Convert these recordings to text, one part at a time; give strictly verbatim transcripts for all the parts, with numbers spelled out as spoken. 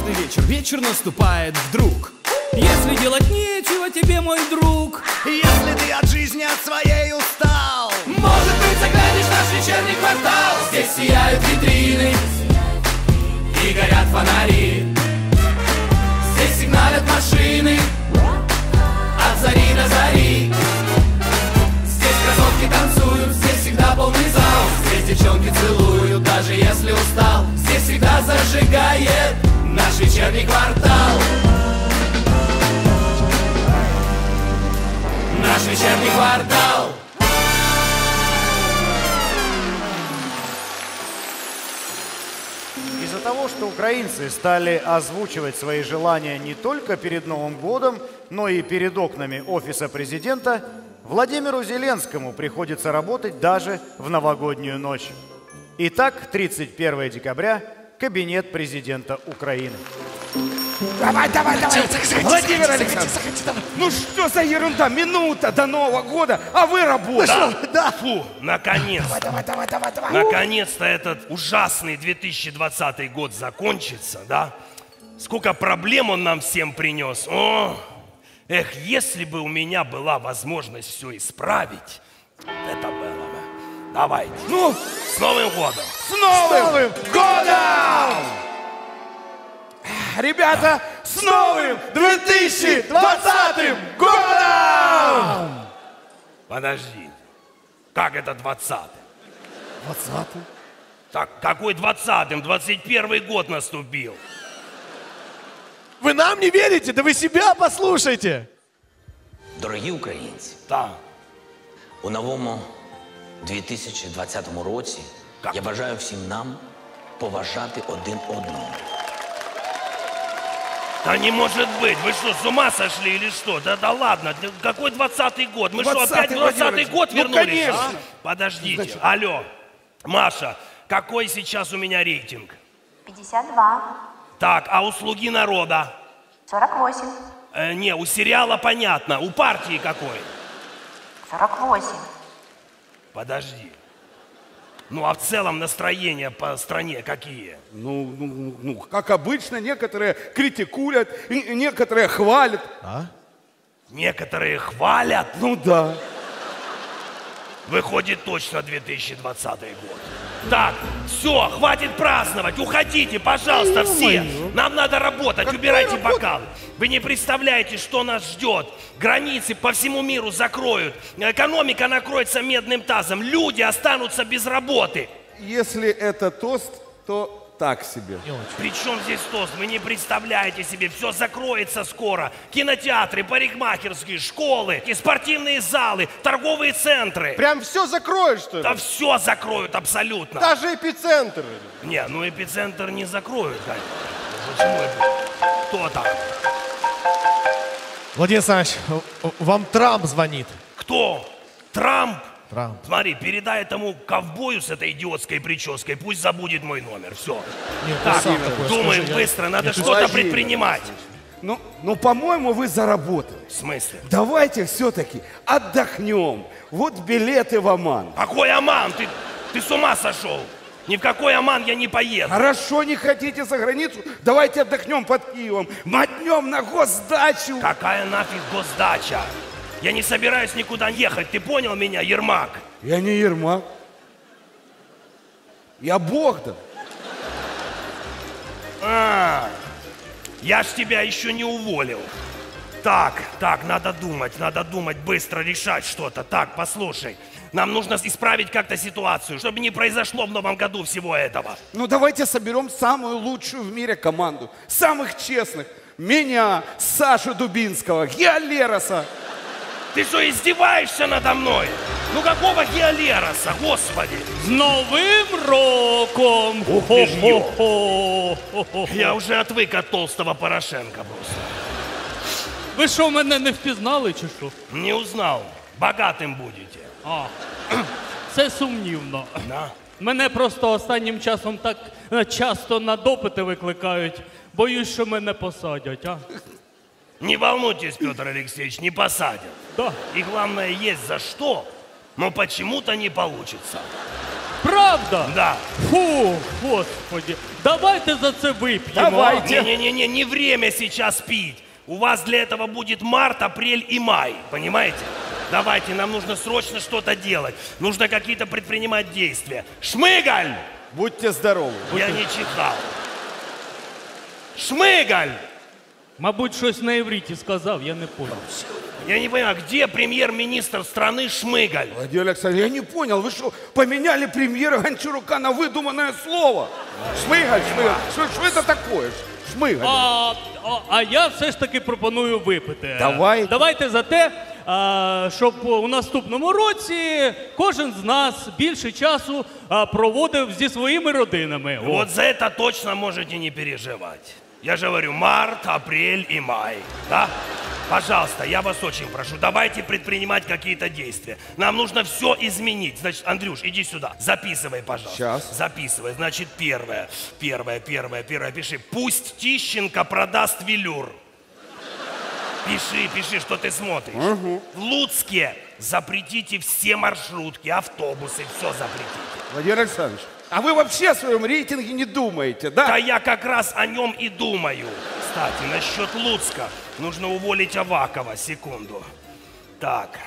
Важный вечер, вечер наступает вдруг. Если делать нечего тебе, мой друг, если ты от жизни от своей устал, может быть, заглянешь в наш вечерний квартал. Здесь сияют витрины и горят фонари. Здесь сигналят машины от зари до зари. Здесь красотки танцуют, здесь всегда полный зал. Здесь девчонки целуют, даже если устал. Здесь всегда зажигает наш вечерний квартал. Наш вечерний квартал. Из-за того, что украинцы стали озвучивать свои желания не только перед Новым годом, но и перед окнами офиса президента, Владимиру Зеленскому приходится работать даже в новогоднюю ночь. Итак, тридцать первое декабря, кабинет президента Украины. Давай, давай, давай! Владимир Александрович! Ну что за ерунда? Минута до Нового года, а вы работаете! Да, фу, наконец-то! Давай, давай, давай, давай! Наконец-то этот ужасный две тысячи двадцатый год закончится, да? Сколько проблем он нам всем принес. О, эх, если бы у меня была возможность все исправить, это было бы. Давайте. Ну, с Новым годом! С Новым, с Новым годом! Ребята, с новым две тысячи двадцатым годом! Подожди, как это двадцатый? Двадцатый? Так, какой двадцатым? двадцать первый год наступил. Вы нам не верите? Да вы себя послушайте! Дорогі українці, Так. у новому дві тисячі двадцятому році Как? я бажаю всім нам поважати один одного. Да не может быть, вы что, с ума сошли или что? Да, да ладно, какой двадцатый год? Мы что, опять в двадцатый год ну, вернулись? конечно. А? Подождите, Значит. Алло, Маша, какой сейчас у меня рейтинг? пятьдесят два. Так, а у «Слуги народа»? сорок восемь. Э, не, у сериала понятно, у партии какой? сорок восемь. Подожди. Ну, а в целом настроения по стране какие? Ну, ну, ну, как обычно, некоторые критикуют, и некоторые хвалят. А? Некоторые хвалят? Ну да. Выходит точно две тысячи двадцатый год. Так, все, хватит праздновать, уходите, пожалуйста, все. Нам надо работать, убирайте бокалы. Вы не представляете, что нас ждет. Границы по всему миру закроют. Экономика накроется медным тазом. Люди останутся без работы. Если это тост, то так себе. Причем здесь тост? Вы не представляете себе. Все закроется скоро. Кинотеатры, парикмахерские, школы, и спортивные залы, торговые центры. Прям все закроют, что ли? Да все закроют абсолютно. Даже эпицентр. Не, ну эпицентр не закроют, конечно. Почему это? Кто там? Владимир Александрович, вам Трамп звонит. Кто? Трамп? Трамп. Смотри, передай этому ковбою с этой идиотской прической, пусть забудет мой номер. Все. Нет, Так, сам такой, думаем скажи, быстро, я... надо Нет, что-то Владимир, предпринимать. Ну, ну, по-моему, вы заработали. В смысле? Давайте все-таки отдохнем. Вот билеты в Оман. Какой Оман? Ты, ты с ума сошел? Ни в какой Оман я не поеду. Хорошо, не хотите за границу? Давайте отдохнем под Киевом. Мотнем на госдачу. Какая нафиг госдача? Я не собираюсь никуда ехать, ты понял меня, Ермак? Я не Ермак. Я Богдан. А, я ж тебя еще не уволил. Так, так, надо думать, надо думать, быстро решать что-то. Так, послушай, нам нужно исправить как-то ситуацию, чтобы не произошло в новом году всего этого. Ну, давайте соберем самую лучшую в мире команду. Самых честных. Меня, Сашу Дубинского, Геолероса. Ты что, издеваешься надо мной? Ну какого Геолероса, господи? З Новим роком! Хо-хо-хо! Я уже отвык от толстого Порошенко просто. Ви що, мене не впізнали, чи що? Не узнал. Богатым будете. А, це сумнівно. Да? Мене просто останнім часом так е, часто на допити викликають. Боюсь, що мене посадять, а? Не волнуйтесь, Петр Алексеевич, не посадят. Да. И главное, есть за что, но почему-то не получится. Правда? Да. Фу, господи. Давайте за це вип'ємо. Давайте. Не-не-не, не время сейчас пить. У вас для этого будет март, апрель и май, понимаете? Давайте, нам нужно срочно что-то делать. Нужно какие-то предпринимать действия. Шмыгаль! Будьте здоровы. Я не чихал. Шмыгаль! Мабуть, щось на івриті сказав, я не понял. Я не понимаю, где премьер-министр страны Шмыгаль? Владимир Александрович, я не понял, вы что, поменяли премьера Гончарука на выдуманное слово? Шмыгаль, шмыгаль, что, что это такое? Шмыгаль. А, а, а я все ж таки пропоную випити. Давайте. Давайте за те, а, щоб у наступному році кожен з нас більше часу а, проводив зі своїми родинами. О. Вот за это точно можете не переживать. Я же говорю, март, апрель и май. Да? Пожалуйста, я вас очень прошу, давайте предпринимать какие-то действия. Нам нужно все изменить. Значит, Андрюш, иди сюда, записывай, пожалуйста. Сейчас. Записывай. Значит, первое, первое, первое, первое, пиши. Пусть Тищенко продаст велюр. Пиши, пиши, что ты смотришь. Угу. В Луцке запретите все маршрутки, автобусы, все запретите. Владимир Александрович, а вы вообще о своем рейтинге не думаете, да? Да я как раз о нем и думаю. Кстати, насчет Луцка. Нужно уволить Авакова. Секунду. Так.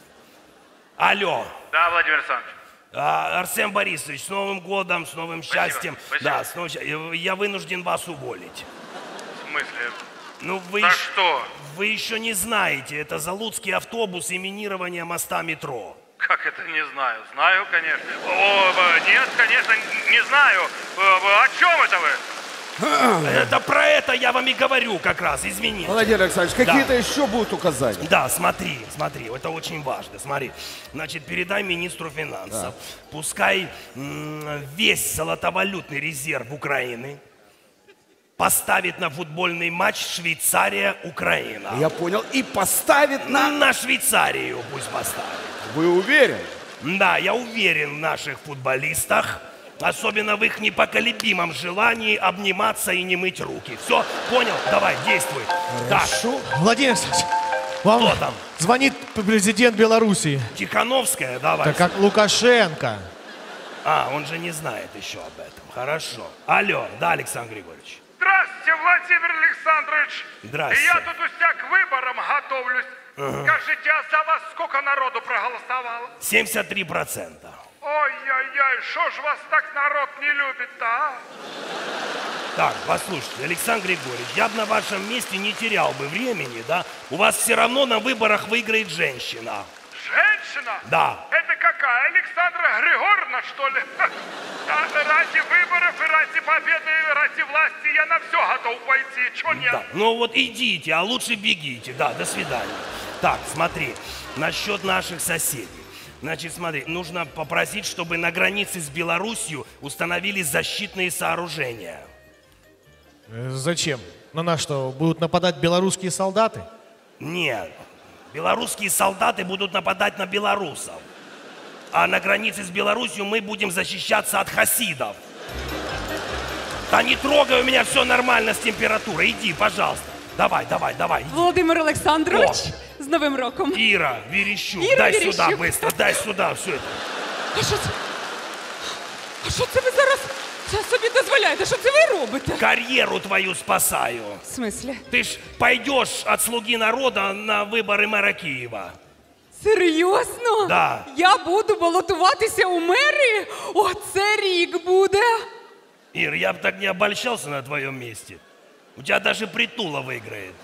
Алло. Да, Владимир Александрович. А, Арсен Борисович, с Новым годом, с новым счастьем. Спасибо. Да, с новым счастьем. Я вынужден вас уволить. В смысле? Ну, вы, За ещ- что? вы еще не знаете. Это залуцкий автобус и минирование моста метро. Как это не знаю? Знаю, конечно. О, э, нет, конечно, не знаю. Э, э, О чем это вы? Это про это я вам и говорю как раз, извините. Владимир Александрович, Да. какие-то еще будут указания? Да, смотри, смотри, это очень важно. Смотри, значит, передай министру финансов, пускай м, весь золотовалютный резерв Украины поставит на футбольный матч Швейцария-Украина. Я понял. И поставит На, на... на Швейцарию пусть поставит. Вы уверены? Да, я уверен в наших футболистах, особенно в их непоколебимом желании обниматься и не мыть руки. Все, понял? Давай, действуй. Так, Владимир Александрович, вам Кто там? звонит президент Белоруссии. Тихановская, давай. Так как Лукашенко. А, он же не знает еще об этом. Хорошо. Алло, да, Александр Григорьевич? Здравствуйте, Владимир Александрович. Здрасте. Я тут у себя к выборам готовлюсь. Скажите, а за вас сколько народу проголосовало? семьдесят три процента. Ой-ой-ой, что ж вас так народ не любит-то, а? Так, послушайте, Александр Григорьевич, я бы на вашем месте не терял бы времени, да? У вас все равно на выборах выиграет женщина. Женщина? Да. Это какая? Александра Григорьевна, что ли? Да, ради выборов и ради победы, и ради власти я на все готов пойти. Чего нет? Да. Ну вот идите, а лучше бегите. Да, до свидания. Так, смотри, насчет наших соседей. Значит, смотри, нужно попросить, чтобы на границе с Белоруссией установили защитные сооружения. Э, Зачем? На нас что, будут нападать белорусские солдаты? Нет, белорусские солдаты будут нападать на белорусов. А на границе с Белоруссией мы будем защищаться от хасидов. Да не трогай, у меня все нормально с температурой. Иди, пожалуйста. Давай, давай, давай. Иди. Володимир Олександрович, О. з Новим роком. Ира, Верещук, Ира дай Верещук. сюда быстро, дай сюда все это. А що це? А що це ви зараз це собі дозволяєте? Що це ви робите? Карьеру твою спасаю. В смислі? Ты ж пойдешь от «Слуги народа» на выборы мэра Киева. Серйозно? Да. Я буду балотуватися у мери? Оце рік буде. Ир, я бы так не обольщался на твоем месте. У тебя даже Притула выиграет.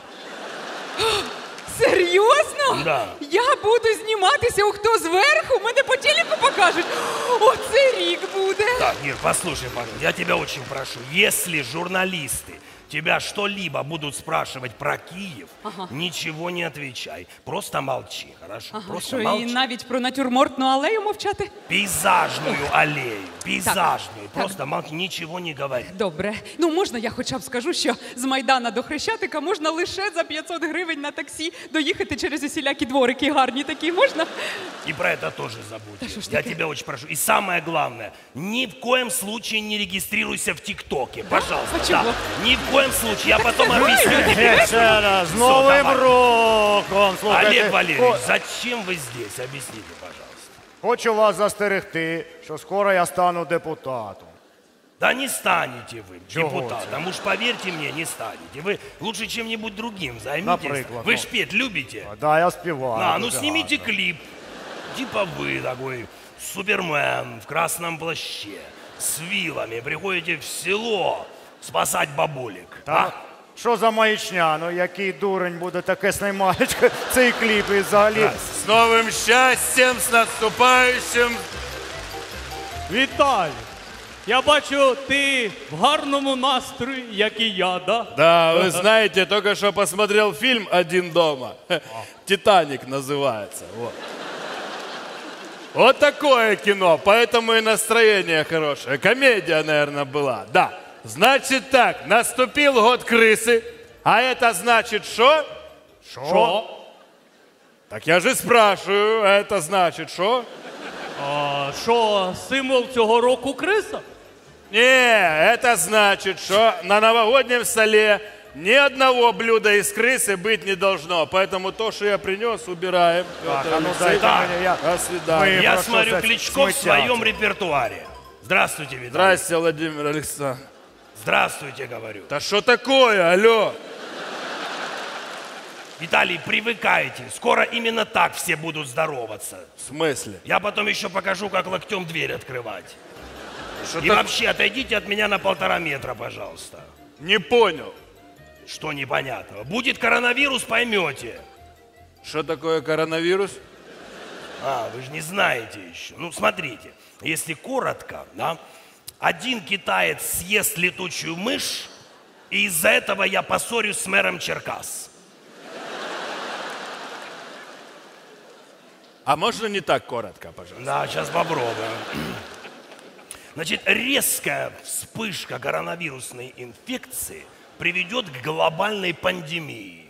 Серйозно? Да. Я буду зніматися у «Хто зверху»? Мене по телеку покажуть. Оце рік буде. Так, Ир, послушай, пожалуйста, я тебя очень прошу, если журналисты тебя что-либо будут спрашивать про Киев, Ага. ничего не отвечай. Просто молчи, хорошо? Ага, Просто що, і молчи. навіть про натюрмортну алею мовчати? Пейзажную аллею, пейзажную. Так. Просто молчи, ничего не говори. Добре. Ну, можна я хоча б скажу, що з Майдана до Хрещатика можна лише за п'ятсот гривень на таксі доїхати через усілякі дворики гарні такі. Можна? И про это тоже забудь. Да что ж Я такое? тебя очень прошу. И самое главное, ни в коем случае не регистрируйся в ТикТоке. Пожалуйста. А чего? Да. Ни в коем случае. Я потом это объясню вы? тебе. Еще раз, с Всё, Новым давай. роком! Слухайте. Олег Валерьевич, О, зачем вы здесь? Объясните, пожалуйста. Хочу вас застерегти, що скоро я стану депутатом. Да не станете вы Чего депутатом. Уж поверьте мне, не станете. Вы лучше чем-нибудь другим займитесь. Например, Вы ну. ж петь любите? Да, я спеваю. А, ну да, снимите да. клип. Типа вы такой супермен в красном плаще, с вилами, приходите в село спасать бабулек. Та, що за маячня? Ну який дурень буде таке знімати цей кліп і взагалі. С новым счастьем, с наступающим. Віталій, я бачу, ти в гарному настрої, як і я, да? Да, вы знаете, только что посмотрел фильм «Один дома». «Титаник» называется. Вот. Вот такое кино, поэтому и настроение хорошее. Комедия, наверное, была. Да. Значит так, наступил год крысы, а это значит что? Що? Так я же спрашиваю, а это значит что? А що, символ цього року криса? Не, это значит, что на новогоднем столе ни одного блюда из крысы быть не должно. Поэтому то, что я принес, убираем. Так, Петр а ну Алексеевич. дайте мне, я- До свидания. Мы- Я прошу смотрю, сказать, Кличко в смытят. своем репертуаре. Здравствуйте, Виталий. Здрасте, Владимир Александрович. Здравствуйте, говорю. Да что такое, алло? Виталий, привыкайте. Скоро именно так все будут здороваться. В смысле? Я потом еще покажу, как локтем дверь открывать. Что И так- вообще, отойдите от меня на полтора метра, пожалуйста. Не понял. Что непонятного? Будет коронавирус, поймете. Что такое коронавирус? А, вы же не знаете еще. Ну, смотрите, если коротко, да, один китаец съест летучую мышь, и из-за этого я поссорюсь с мэром Черкас. А можно не так коротко, пожалуйста? Да, сейчас попробуем. Значит, резкая вспышка коронавирусной инфекции приведет к глобальной пандемии.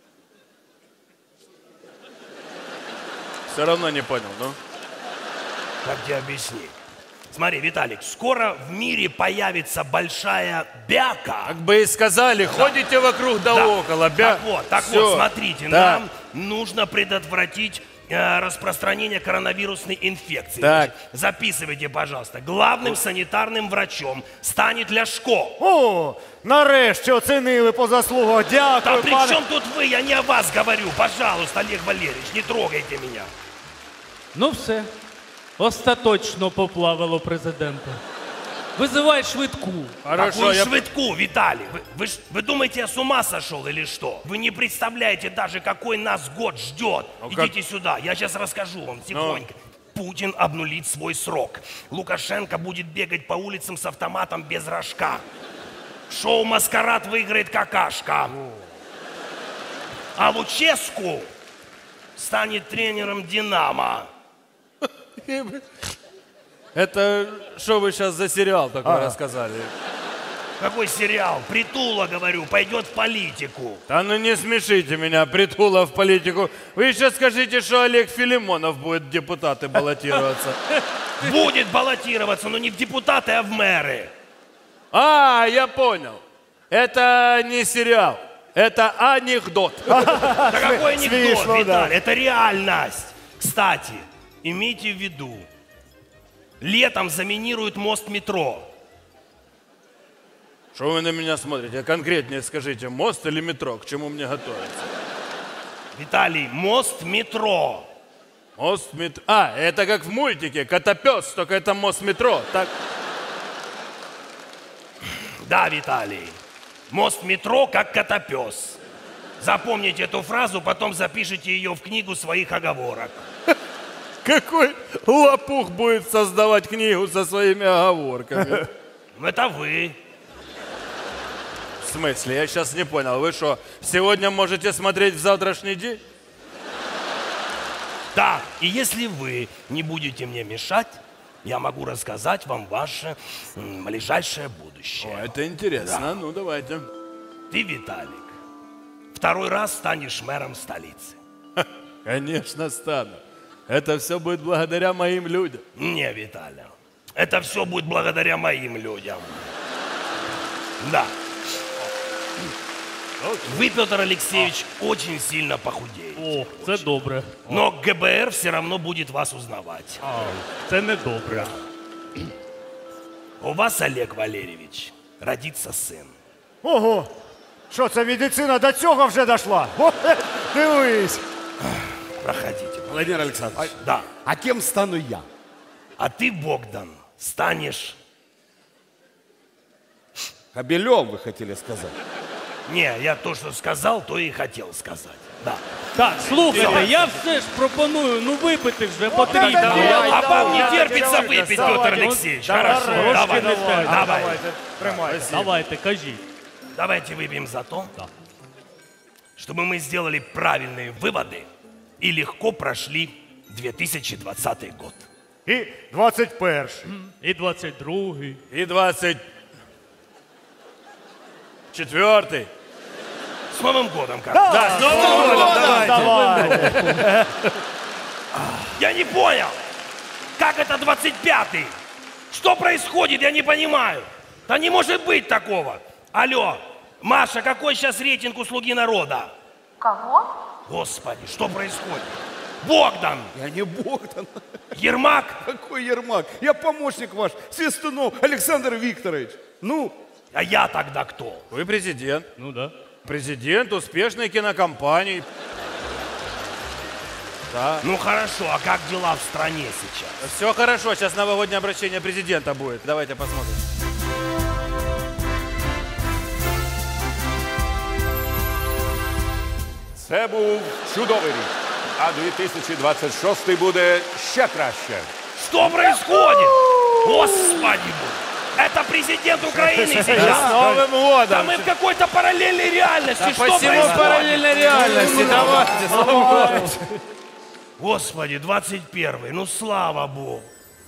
Все равно не понял, ну? Как тебе объяснить? Смотри, Виталик, скоро в мире появится большая бяка. Как бы и сказали, ходите вокруг да, Да. около. Бя... Так вот, так Всё. вот, смотрите, Да. нам нужно предотвратить э, распространение коронавирусной инфекции. Так. Значит, записывайте, пожалуйста. Главным санитарным врачом станет Ляшко. О, нарешті оцінили по заслугах. Да Дякую, при пане. чем тут вы? Я не о вас говорю. Пожалуйста, Олег Валерьевич, не трогайте меня. Ну все, остаточно поплавало президента. Визивай швидку. Хорошо, Какую я... швидку, Виталий? Вы, вы, ж- вы думаете, я с ума сошел или что? Вы не представляете даже, какой нас год ждет. Ну, Идите сюда, я сейчас расскажу вам тихонько. Путин обнулит свой срок. Лукашенко будет бегать по улицам с автоматом без рожка. Шоу «Маскарад» выиграет какашка. А Луческу станет тренером «Динамо». Это что вы сейчас за сериал такой рассказали? Какой сериал? Притула, говорю, пойдет в политику. Да ну не смешите меня, Притула в политику. Вы еще скажите, что Олег Филимонов будет в депутаты баллотироваться. Будет баллотироваться, но не в депутаты, а в мэры. А, я понял. Это не сериал, это анекдот. Да какой анекдот, смешно, Виталий, да. это реальность. Кстати, имейте в виду, летом заминируют мост метро. Что вы на меня смотрите? Конкретнее скажите, мост или метро? К чему мне готовиться? Виталий, мост метро. Мост метро. А, это как в мультике, Котопес, только это мост метро. Так. Да, Виталий, мост метро как котопес. Запомните эту фразу, потом запишите ее в книгу своих оговорок. Какой лопух будет создавать книгу со своими оговорками? Это вы. В смысле? Я сейчас не понял. Вы что, сегодня можете смотреть в завтрашний день? Да, и если вы не будете мне мешать, я могу рассказать вам ваше м, ближайшее будущее. О, это интересно. Ну, давайте. Ты, Виталик, второй раз станешь мэром столицы. Конечно, стану. Это все будет благодаря моим людям. Не, Виталя, это все будет благодаря моим людям. Да. Вы, Петр Алексеевич, очень сильно похудеете. О, це добре. Но ГБР все равно будет вас узнавать. А, це не добре. У вас, Олег Валерьевич, родится сын. Ого! Що це медицина до цього вже дошла? О, дивись! Проходите. Владимир Александрович, Да. а кем стану я? А ты, Богдан, станешь... Кобелем, вы хотели сказать. Не, я то, что сказал, то и хотел сказать. Да. Так, слухайте, я все ж пропоную, ну випити вже потрібно. давай, А давай, вам не давай, терпится давай, выпить, давай, Петр давай. Алексеевич? Давай, Хорошо, давай, давай, давай, давай. давайте, тримайте. Давайте, кажіть. Давайте выпьем за то, чтобы мы сделали правильные выводы и легко прошли две тысячи двадцатый год. І двадцять перший. І двадцять другий. И двадцать четвертый. С Новым годом, как? Да, с Новым годом, давайте. Я не понял, как это двадцать пятый? Что происходит, я не понимаю. Да не может быть такого. Алло, Маша, какой сейчас рейтинг у «Слуги народа»? Кого? Господи, что происходит? Богдан! Я не Богдан. Ермак? Какой Ермак? Я помощник ваш, Свистунов Александр Викторович. Ну? А я тогда кто? Вы президент. Ну да. Президент успешной кинокомпании. Да. Ну хорошо, а как дела в стране сейчас? Все хорошо, сейчас новогоднее обращение президента будет. Давайте посмотрим. Це був чудовий рік, а дві тисячі двадцять шостий буде ще краще. Что происходит? Господи боже! Это президент Украины сейчас! С Новым годом! Да мы в какой-то параллельной реальности! Да Что почему происходит? в параллельной реальности? Давайте, с Новым годом! Господи, двадцать первый, ну слава Богу!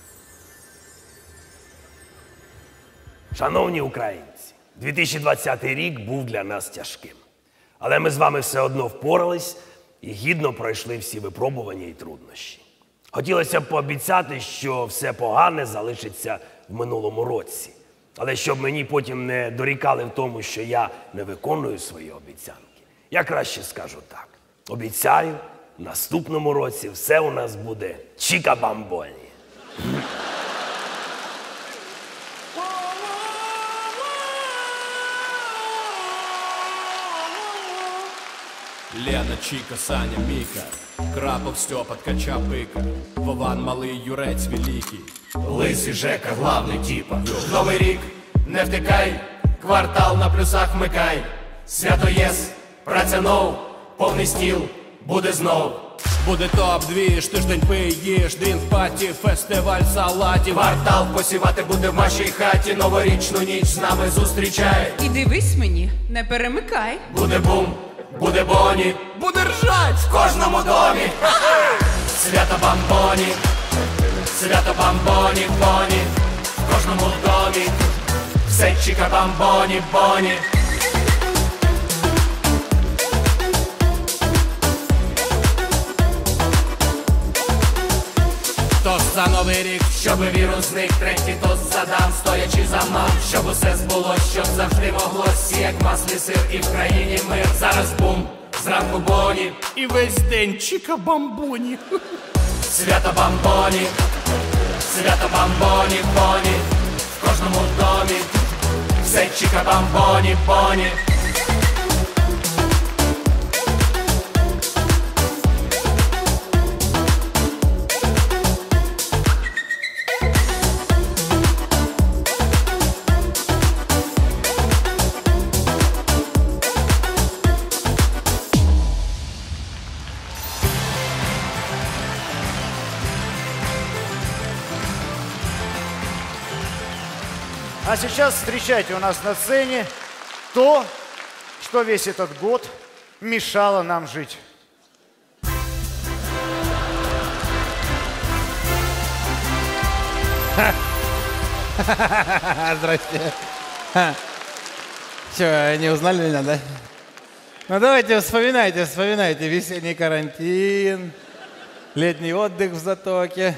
Шановні українці, дві тисячі двадцятий рік був для нас тяжким. Але ми з вами все одно впорались і гідно пройшли всі випробування і труднощі. Хотілося б пообіцяти, що все погане залишиться в минулому році. Але щоб мені потім не дорікали в тому, що я не виконую свої обіцянки, я краще скажу так. Обіцяю, в наступному році все у нас буде чіка-бамбоні. Лена, Чика, Саня, Мика, Крапов, Степа, Ткача, Быка, Вован, Малий, Юрець, Великий, Лисий Жека, главний типа. Новий рік, не втикай, квартал на плюсах вмикай. Свято єс, праця нов, повний стіл, буде знов. буде топ-двіж, тиждень пиєш, дрінк-паті, фестиваль салатів. Квартал посівати буде в вашій хаті, новорічну ніч з нами зустрічай. І дивись мені, не перемикай. Буде бум, буде боні, Буде ржать! в кожному домі. Свято бамбоні, свято бамбоні, боні, в кожному домі. Все чіка бамбоні, боні. Тост за новий рік, Щоби вірус зник, третій тост задам, стоячи за мам. Щоб усе збулось, щоб завжди могло всі, як маслі сир, і в країні мир. Зараз бум, зранку боні, і весь день чіка-бамбоні. свято бамбоні, свято бамбоні, боні, в кожному домі. Все чіка бамбоні, боні. А сейчас встречайте у нас на сцене то, что весь этот год мешало нам жить. Здрасте. Че, не узнали меня, да? Ну давайте вспоминайте, вспоминайте. Весенний карантин, летний отдых в Затоке,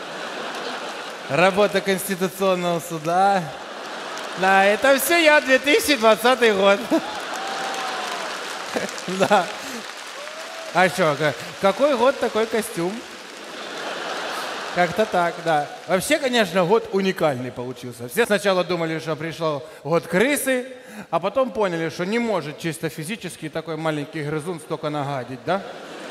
работа Конституционного суда. Да, это все я, две тысячи двадцатый год. Да. А что, какой год, такой костюм? Как-то так, да. Вообще, конечно, год уникальный получился. Все сначала думали, что пришел год крысы, а потом поняли, что не может чисто физически такой маленький грызун столько нагадить, да?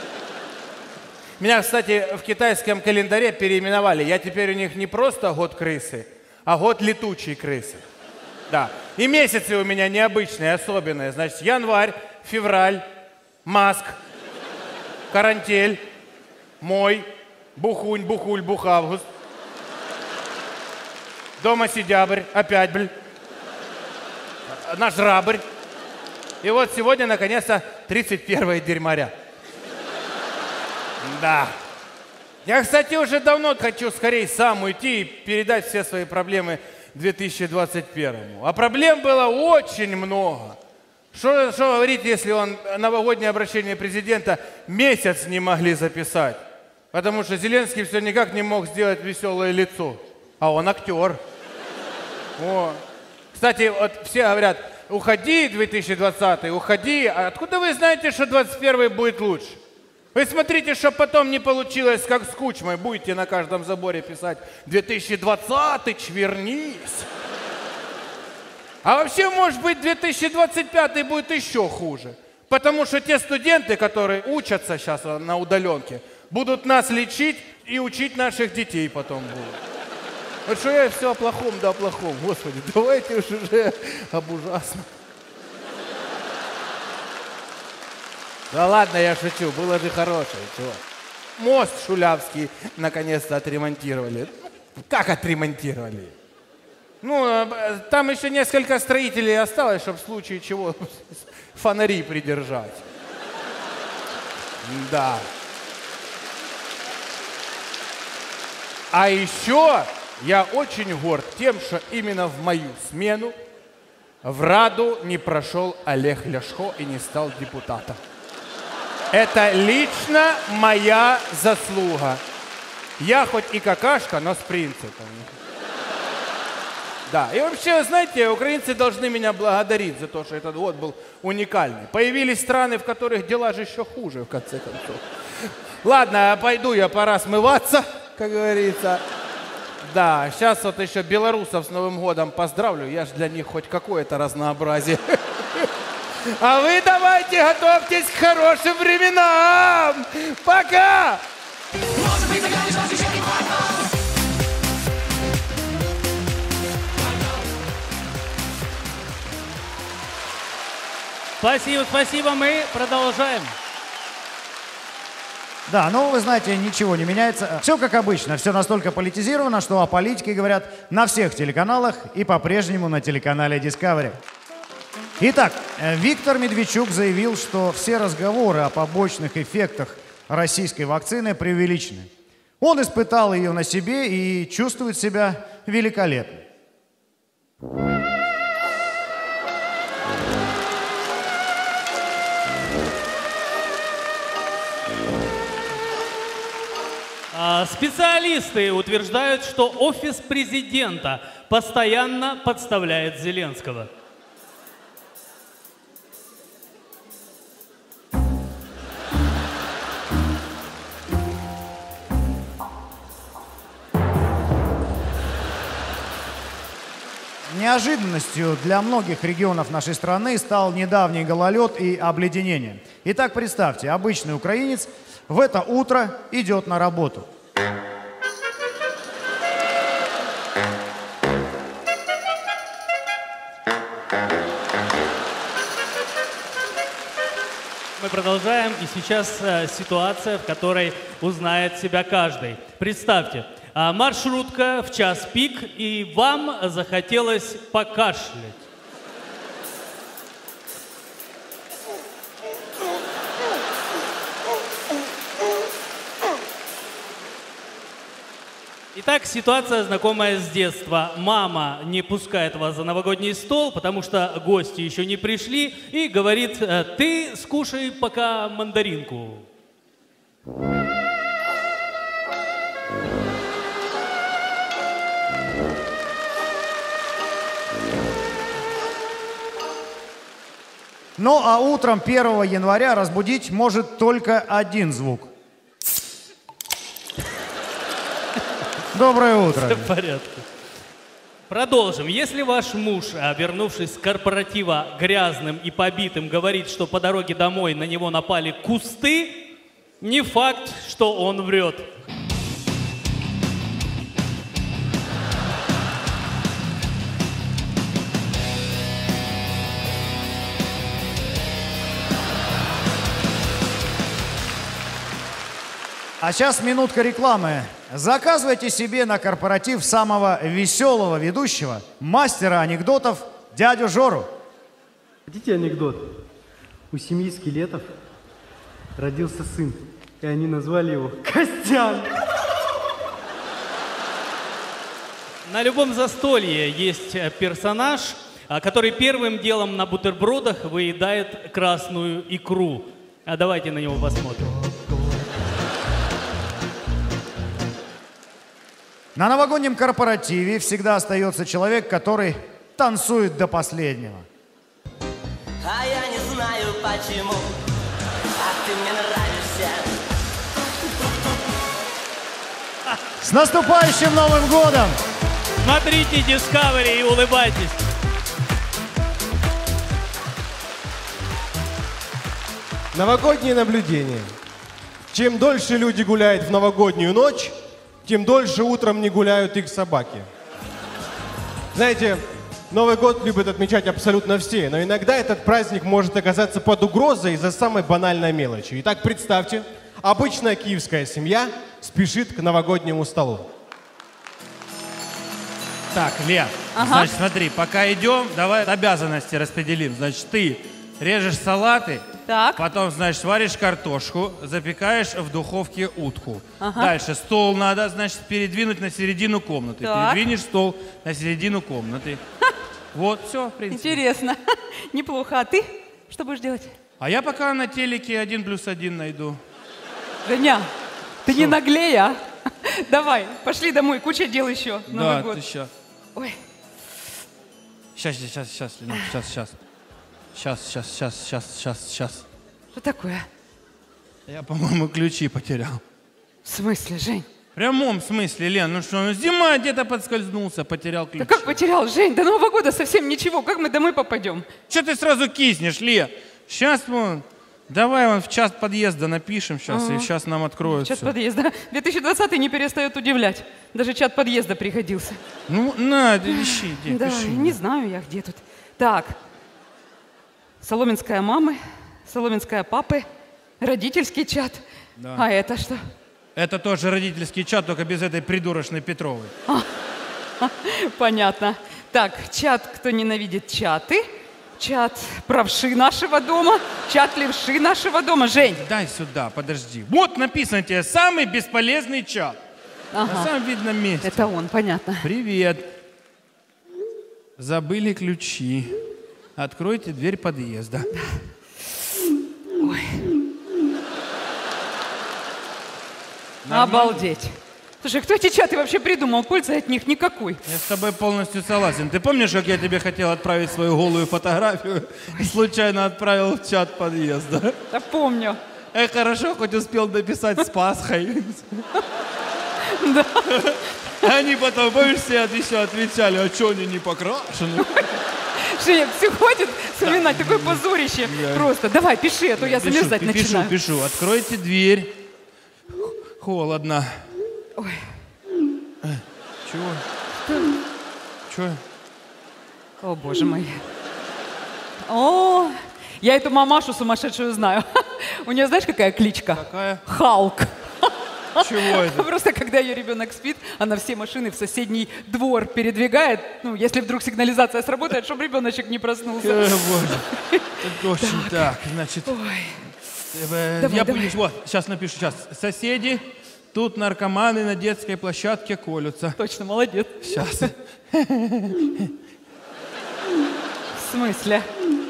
Меня, кстати, в китайском календаре переименовали. Я теперь у них не просто год крысы, а год летучей крысы. Да. И месяцы у меня необычные, особенные. Значит, январь, февраль, маск, карантель, мой, бухунь, бухуль, бухавгуст. Дома сидябрь, опять, блин. Наш рабрь. И вот сегодня, наконец-то, тридцать первое дерьмаря. Да. Я, кстати, уже давно хочу скорее сам уйти и передать все свои проблемы две тысячи двадцать первому. А проблем было очень много. Что, что говорить, если он новогоднее обращение президента месяц не могли записать? Потому что Зеленский все никак не мог сделать веселое лицо. А он актер. О. Кстати, вот все говорят, уходи, две тысячи двадцатый, уходи. А откуда вы знаете, что двадцать первый будет лучше? Вы смотрите, чтобы потом не получилось, как с Кучмой. Будете на каждом заборе писать две тысячи двадцатый, чвернись. А вообще, может быть, две тысячи двадцать пятый будет еще хуже. Потому что те студенты, которые учатся сейчас на удаленке, будут нас лечить и учить наших детей потом будут. Вот что я все о плохом, да о плохом. Господи, давайте уж уже об ужасном. Да ладно, я шучу, было же хорошее, чего. Мост Шулявский наконец-то отремонтировали. Как отремонтировали? Ну, там еще несколько строителей осталось, чтобы в случае чего фонари придержать. Да. А еще я очень горд тем, что именно в мою смену в Раду не прошел Олег Ляшко и не стал депутатом. Это лично моя заслуга. Я хоть и какашка, но с принципом. Да, и вообще, знаете, украинцы должны меня благодарить за то, что этот год был уникальный. Появились страны, в которых дела же еще хуже, в конце концов. Ладно, пойду я, пора смываться, как говорится. Да, сейчас вот еще белорусов с Новым годом поздравлю, я же для них хоть какое-то разнообразие. А вы давайте готовьтесь к хорошим временам! Пока! Спасибо, спасибо, мы продолжаем. Да, ну вы знаете, ничего не меняется. Все как обычно, все настолько политизировано, что о политике говорят на всех телеканалах и по-прежнему на телеканале Discovery. Итак, Виктор Медведчук заявил, что все разговоры о побочных эффектах российской вакцины преувеличены. Он испытал ее на себе и чувствует себя великолепно. Специалисты утверждают, что офис президента постоянно подставляет Зеленского. Неожиданностью для многих регионов нашей страны стал недавний гололед и обледенение. Итак, представьте, обычный украинец в это утро идет на работу. Мы продолжаем, и сейчас э, ситуация, в которой узнает себя каждый. Представьте, э, маршрутка в час пик, и вам захотелось покашлять. Итак, ситуация знакомая с детства. Мама не пускает вас за новогодний стол, потому что гости еще не пришли, и говорит: ты скушай пока мандаринку. Ну а утром первого января разбудить может только один звук. Доброе утро. Все в порядке. Продолжим. Если ваш муж, вернувшись с корпоратива грязным и побитым, говорит, что по дороге домой на него напали кусты, не факт, что он врет. А сейчас минутка рекламы. Заказывайте себе на корпоратив самого веселого ведущего, мастера анекдотов, дядю Жору. Хотите анекдот? У семьи скелетов родился сын, и они назвали его Костян. На любом застолье есть персонаж, который первым делом на бутербродах выедает красную икру. А давайте на него посмотрим. На новогоднем корпоративе всегда остается человек, который танцует до последнего. А я не знаю почему, а ты мне нравишься. С наступающим Новым годом! Смотрите Discovery и улыбайтесь. Новогоднее наблюдение. Чем дольше люди гуляют в новогоднюю ночь, тем дольше утром не гуляют их собаки. Знаете, Новый год любят отмечать абсолютно все, но иногда этот праздник может оказаться под угрозой из-за самой банальной мелочи. Итак, представьте, обычная киевская семья спешит к новогоднему столу. Так, Лен, Ага. значит, смотри, пока идем, давай обязанности распределим. Значит, ты режешь салаты, Так. потом, значит, варишь картошку, запекаешь в духовке утку. Ага. Дальше стол надо, значит, передвинуть на середину комнаты. Так. Передвинешь стол на середину комнаты. Вот, все, в принципе. Интересно. Неплохо. А ты что будешь делать? А я пока на телеке один плюс один найду. Женя, ты не наглей, а? Давай, пошли домой, куча дел еще. Новый Да, год. ты сейчас. Ой, Сейчас, сейчас, сейчас, Ленок, сейчас, сейчас. Сейчас, сейчас, сейчас, сейчас, сейчас, сейчас. что такое? Я, по-моему, ключи потерял. В смысле, Жень? В прямом смысле, Лен, ну что, ну зима где-то подскользнулся, потерял ключи. Да как потерял, Жень? До Нового года совсем ничего. Как мы домой попадем? Че ты сразу киснешь, Ле? Сейчас вон, давай вон в чат подъезда напишем сейчас, Ага. и сейчас нам откроют Чат всё. подъезда. две тысячи двадцатый не перестает удивлять. Даже чат подъезда пригодился. Ну, на, ты ищи, где, Да, пиши. не знаю я, где тут. Так, Соломенская мамы, Соломенская папы, родительский чат. Да. А это что? Это тоже родительский чат, только без этой придурочной Петровой. Понятно. Так, чат, кто ненавидит чаты. Чат правши нашего дома. Чат левши нашего дома. Жень. Дай сюда, подожди. Вот написано тебе, самый бесполезный чат. Ага. На самом видном месте. Это он, понятно. Привет. Забыли ключи. Откройте дверь подъезда. Ой. Обалдеть. Слушай, кто эти чаты вообще придумал? Пользы от них никакой. Я с тобой полностью согласен. Ты помнишь, как я тебе хотел отправить свою голую фотографию и случайно отправил в чат подъезда? Да помню. Эх, хорошо, хоть успел написать с Пасхой. Да. Они потом, помнишь, все еще отвечали, а что они не покрашены? Женя, все хватит вспоминать, такое позорище. Да. Просто давай, пиши, а то я Пишу, замерзать пишу, начинаю. Пишу, Откройте дверь. Холодно. Ой. Э, Чего? Чего? О, боже мой. О, я эту мамашу сумасшедшую знаю. У нее знаешь, какая кличка? Какая? Халк. Чего это? Просто когда ее ребенок спит, она все машины в соседний двор передвигает. Ну, если вдруг сигнализация сработает, чтобы ребеночек не проснулся. Э, боже. Это точно так. Значит, Ой. э, Давай, я давай. понял, вот, сейчас напишу, сейчас. Соседи, тут наркоманы на детской площадке колются. Точно, молодец. Сейчас. В смысле?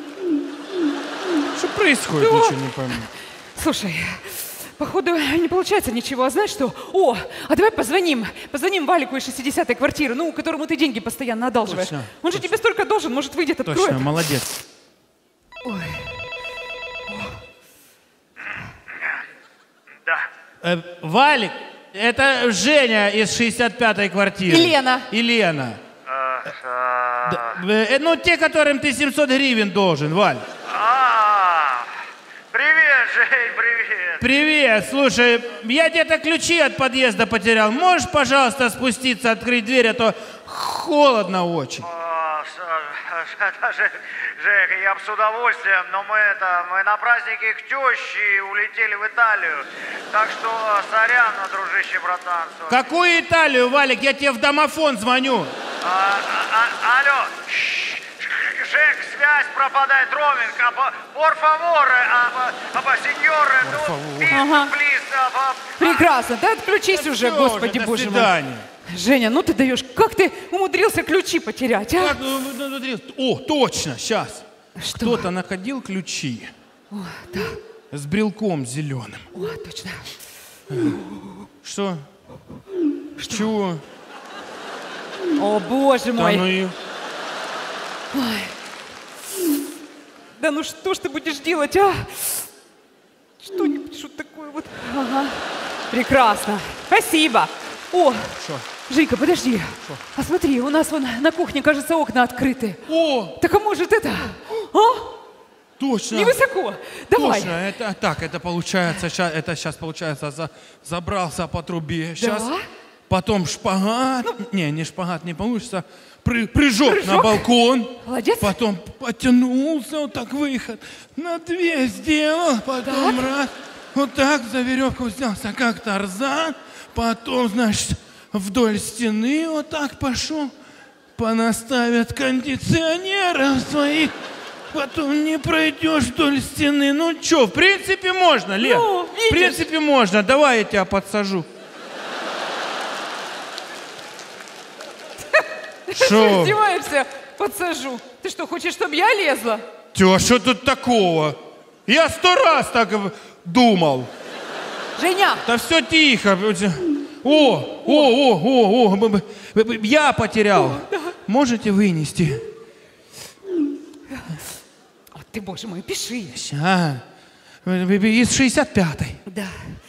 Что происходит, Что? ничего не пойму. Слушай, походу не получается ничего. А знаешь что? О, а давай позвоним. Позвоним Валику из шестидесятой квартиры, ну, которому ты деньги постоянно одалживаешь. Точно, Он же тебе столько должен, может, выйдет, откроет. Точно, молодец. Ой. Э, Валик, это Женя из шестьдесят пятой квартиры. И Лена. И Лена. Да, э, ну, те, которым ты семьсот гривен должен, Валь. А, привет, Жень, привет. Привет, слушай, я где-то ключи от подъезда потерял. Можешь, пожалуйста, спуститься, открыть дверь, а то холодно очень. О, Жека, я бы с удовольствием, но мы это, мы на празднике к теще улетели в Италию. Так что сорян, дружище, братан. Какую Италию, Валик? Я тебе в домофон звоню. А, а, алло, Жек, связь пропадает, роуминг, а, por favor, а, а, сеньоры, ну, Ага. плиз, а, Прекрасно, да отключись Да уже, всё господи уже, до боже мой. свидания. Женя, ну ты даешь, как ты умудрился ключи потерять, а? Как, ну, ну, ну, О, точно, сейчас. Кто-то находил ключи. О, да. С брелком зеленым. О, точно. Что? Чего? О, боже мой. Да ну и... Ой. Да ну что ж ты будешь делать, а? Что-нибудь, что такое вот. Ага. Прекрасно. Спасибо. О, Что? Женька, подожди. А смотри, у нас вон на кухне, кажется, окна открыты. О! Так а может это? А? Точно. Невысоко. Давай. Точно, это так, это получается, ща- это сейчас получается, за- забрался по трубе. Сейчас, Да? потом шпагат. Не, не шпагат не получится. При- прыжок, Прыжок? на балкон. Молодец. Потом потянулся, вот так выход. На две сделал, потом Так. раз. Вот так за веревку взялся, как Тарзан. Потом, значит, вдоль стены вот так пошел. Понаставят кондиционеров своих. Потом не пройдешь вдоль стены. Ну что, в принципе можно, Лен. Ну, в видишь. принципе можно. Давай я тебя подсажу. Ты что, Шо? издеваешься? Подсажу. Ты что, хочешь, чтобы я лезла? Тё, а что тут такого? Я сто раз так э, думал. Женя! Да все тихо. О, о, о, о, о, б- б- б- я потерял. Можете вынести? О, ты, боже мой, пиши. А, из шестьдесят пятой. Да.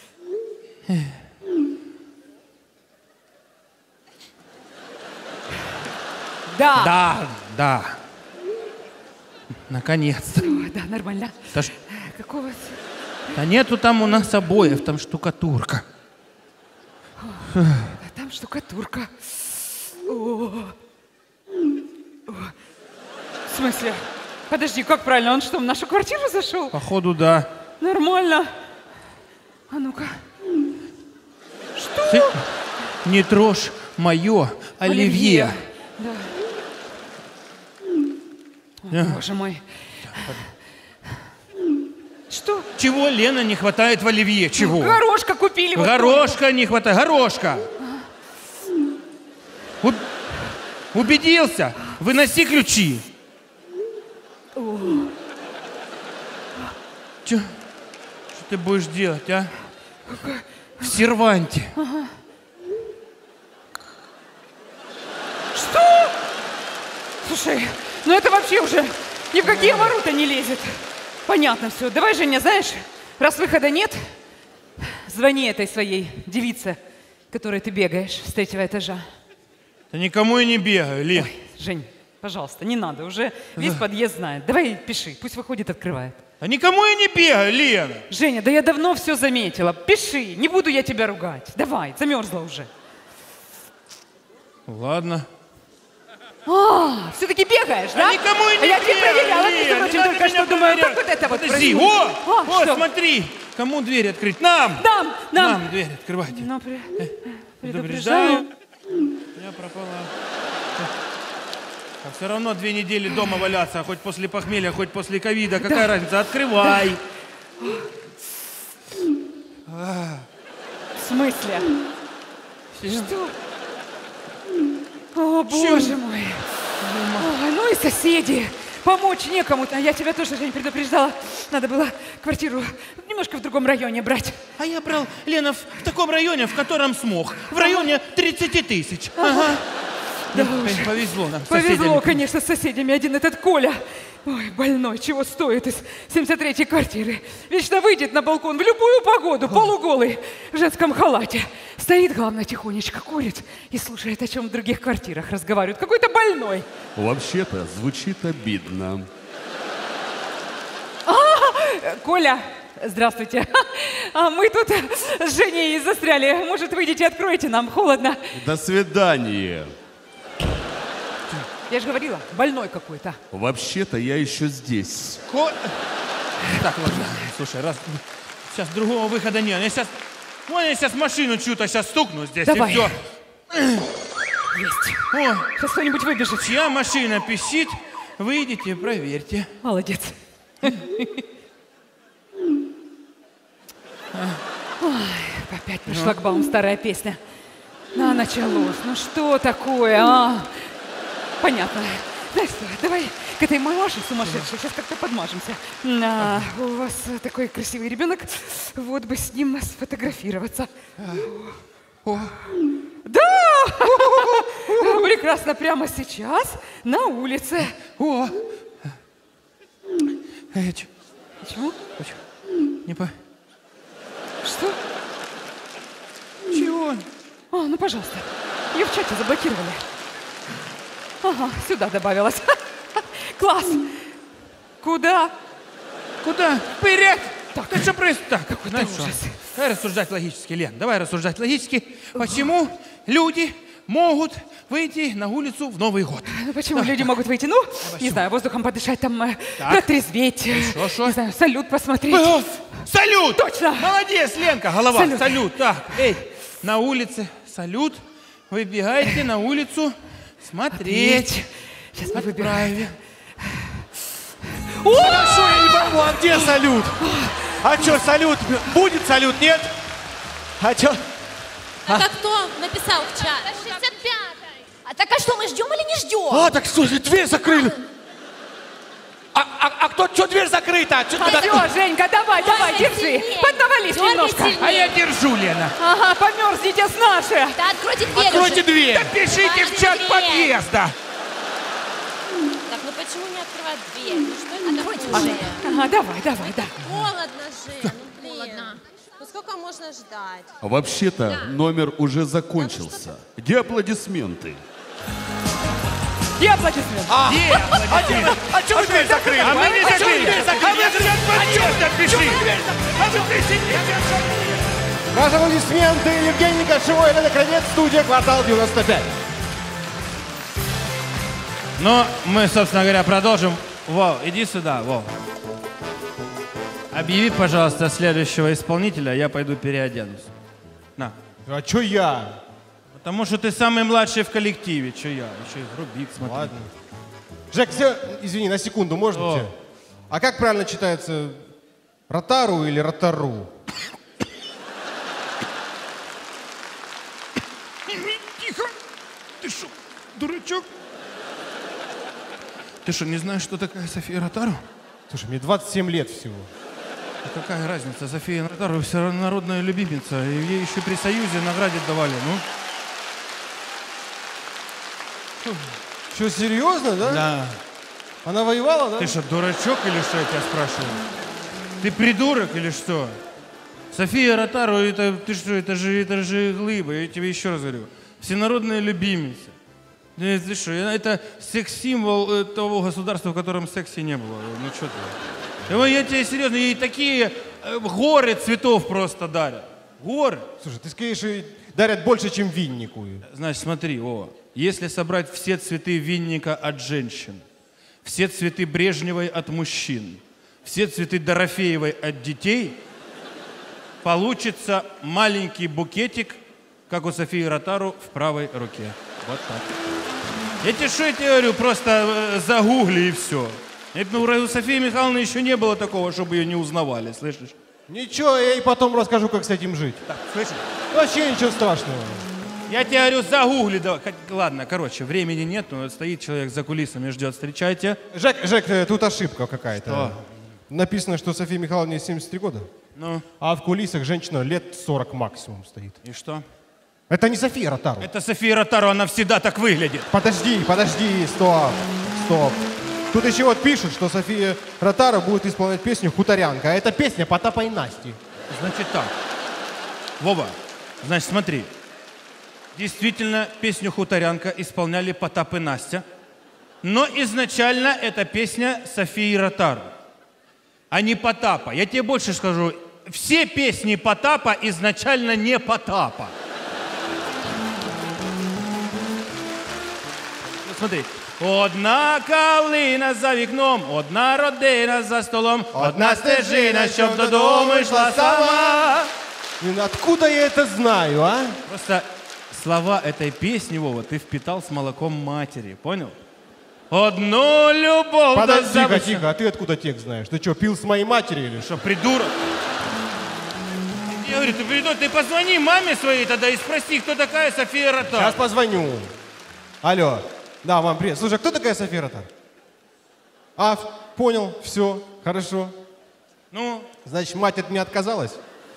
Да. Да, да. Наконец-то. О, да, нормально. Да, ж- Какого... да нету там у нас обоев, там штукатурка. А там штукатурка. О. О. В смысле? Подожди, как правильно? Он что, в нашу квартиру зашел? Походу, да. Нормально. А ну-ка. Ты не трожь мое оливье. Да. Да. О, боже мой. Что? Чего, Лена, не хватает в оливье? Чего? Горошка купили. вот Горошка не хватает. Горошка. У- Убедился? Выноси ключи. О. Че? Что ты будешь делать, а? В серванте. Ага. Что? Слушай, ну это вообще уже ни в какие ворота не лезет. Понятно все. Давай, Женя, знаешь, раз выхода нет, звони этой своей девице, которой ты бегаешь с третьего этажа. Да никому и не бегаю, Лен. Ой, Жень, пожалуйста, не надо, уже весь подъезд знает. Давай пиши, пусть выходит, открывает. Да никому я не бегаю, Лена. Женя, да я давно все заметила. Пиши, не буду я тебя ругать. Давай, замерзла уже. Ладно. А, все-таки бегаешь, да? Да никому и не А я тебя бегаю, проверяла, Лен, между не прочим, надо только меня что думаю, проверять. как вот это вот Подожди, происходит? о, А, о, что? смотри, кому дверь открыть? Нам. Нам, нам. Нам дверь открывайте. Ну, при- Предупреждаю. Я пропала. А все равно две недели дома валяться, хоть после похмелья, хоть после ковида. Какая Да. разница? Открывай. В смысле? Что? О, боже мой. Ой, ну и соседи. Помочь некому. А я тебя тоже, Жень, предупреждала. Надо было квартиру немножко в другом районе брать. А я брал, Лена, в, в таком районе, в котором смог. В районе тридцати тысяч. Ага. Да Ну, уж. повезло нам с Повезло, соседями. конечно, с соседями. Один этот Коля Ой, больной, чего стоит из семьдесят третьей квартиры. Вечно выйдет на балкон в любую погоду, полуголый, в женском халате. Стоит, главное, тихонечко курит и слушает, о чем в других квартирах разговаривают. Какой-то больной. Вообще-то звучит обидно. А, Коля, здравствуйте. А мы тут с Женей застряли. Может, выйдете, откроете нам? Холодно. До свидания. Я же говорила, больной какой-то. Вообще-то я еще здесь. Ко... Так, ладно. Слушай, раз... Сейчас другого выхода нет. Я сейчас... Вон я сейчас машину чью-то сейчас стукну здесь. Давай. И все. Есть. О, сейчас кто-нибудь выбежит. Чья машина пищит? Выйдите, проверьте. Молодец. Ой, опять по шлагбауму старая песня. Ну, началось. Ну что такое, а? Понятно. Знаешь что, давай к этой мамаше сумасшедшей сейчас как-то подмажемся. А, у вас такой красивый ребенок, вот бы с ним сфотографироваться. О. Да! Прекрасно, прямо сейчас на улице. О! Э, ч... Почему? Не по... Что? Чего? А, ну, пожалуйста. Ее в чате заблокировали. Ага, сюда добавилась. Класс! Куда? Куда? Вперед! Так, это что происходит? Так, какой-то знаешь ужас. что? Давай рассуждать логически, Лен. Давай рассуждать логически. Почему люди могут выйти на улицу в Новый год? Ну, почему Давай, люди так. могут выйти? Ну, не знаю, воздухом подышать, там, э, Так. протрезветь. Шо, шо? Не знаю, салют посмотреть. О, салют! Точно! Молодец, Ленка, голова. Салют. Салют. Так, эй, на улице салют. Выбегайте на улицу смотреть. Сейчас мы выбираем. Хорошо, я не пойму, а где салют? А что, салют? Будет салют, нет? А что? Так, а кто написал в чат? шестьдесят пятый. А так а что, мы ждем или не ждем? А, так что, дверь закрыли. А, а, а кто, что дверь закрыта? Чё тогда- Все, Женька, давай, давай, держи. Поднавались Дергай немножко. сильнее. А я держу, Лена. Ага, померзните с наши. Да откройте дверь Откройте уже. дверь. Да пишите в чат дверь. подъезда. Так, ну почему не открывать дверь? Ну что это Откройте уже. Ага, давай, давай, да. Холодно же, ну блин. Холодно. Ну сколько можно ждать? Вообще-то номер уже закончился. Где аплодисменты? И аплодисменты. А, Где аплодисменты? а что вы дверь закрыли? А мы не А чё вы закрыли. дверь закрыли? А вы в чат подъезда пиши. А вы пишите. Ваши аплодисменты, Евгений Кошевой, Лена Кравец, студия «Квартал девяносто пять». Ну, мы, собственно говоря, продолжим. Вов, иди сюда, Вов. Объяви, пожалуйста, следующего исполнителя, я пойду переоденусь. На. А чё я? Потому что ты самый младший в коллективе. Че я? Еще и грубик, смотри. Ладно. Жек, все, извини, на секунду, можно О. тебе? А как правильно читается? Ротару или ротару? Тихо! Ты что, дурачок? Ты что, не знаешь, что такая София Ротару? Слушай, мне двадцать семь лет всего. А какая разница? София Ротару все равно народная любимица. И ей еще при Союзе наградить давали, ну. Что, серьезно, да? Да. Она воевала, да? Ты что, дурачок или что, я тебя спрашиваю? Ты придурок или что? София Ротару, это, ты что, это же, это же глыба, я тебе еще раз говорю. Всенародная любимица. Э, Ты что, это секс-символ э, того государства, в котором секси не было. Ну что ты? Я, я тебе серьезно, ей такие э, горы цветов просто дарят. Горы. Слушай, ты скажешь, что дарят больше, чем виннику. Значит, смотри, о, если собрать все цветы винника от женщин, все цветы Брежневой от мужчин, все цветы Дорофеевой от детей, получится маленький букетик, как у Софии Ротару в правой руке. Вот так. Я тебе что я тебе говорю, просто э, загугли и все. Это, ну, у Софии Михайловны еще не было такого, чтобы ее не узнавали, слышишь? Ничего, я ей потом расскажу, как с этим жить. Так, слышишь? Вообще ничего страшного. Я тебе говорю, загугли давай. Хоть- Ладно, короче, времени нет, но стоит человек за кулисами, ждет, встречайте. Жек, Жек, э, тут ошибка какая-то. Что? Написано, что Софии Михайловне семьдесят три года. Ну? А в кулисах женщина лет сорок максимум стоит. И что? Это не София Ротару. Это София Ротару, она всегда так выглядит. Подожди, подожди, стоп, стоп. Тут еще вот пишут, что София Ротару будет исполнять песню «Хуторянка». А это песня Потапа и Насти. Значит так. Вова, значит, смотри. Действительно, песню «Хуторянка» исполняли Потап и Настя. Но изначально эта песня Софии Ротару, а не Потапа. Я тебе больше скажу. Все песни Потапа изначально не Потапа. Вот смотри. Одна калина за вікном, одна родина за столом, одна стежина, щоб додому йшла сама. Откуда я это знаю, а? Просто слова этой песни, Вова, ты впитал с молоком матери, понял? Одну любовь... Подожди, тихо, тихо, а ты откуда текст знаешь? Ты что, пил с моей матери или что, придурок? Я говорю, ты придурок, ты позвони маме своей тогда и спроси, кто такая София Ротару. Сейчас позвоню. Алло. Да, мам, привет. Слушай, а кто такая София Ротару? А, понял, все, хорошо. Ну? Значит, мать от меня отказалась?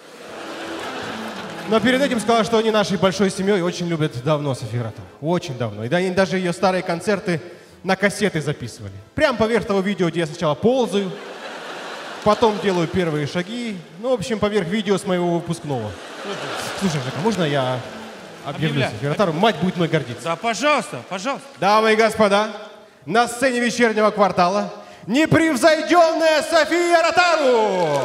Но перед этим сказала, что они нашей большой семьей очень любят давно Софию Ротару. Очень давно. И они даже ее старые концерты на кассеты записывали. Прям поверх того видео, где я сначала ползаю, потом делаю первые шаги. Ну, в общем, поверх видео с моего выпускного. Слушай, Жека, можно я объявлю Софию Ротару? Мать будет мной гордиться. Да, пожалуйста, пожалуйста. Дамы и господа, на сцене вечернего квартала непревзойденная София Ротару!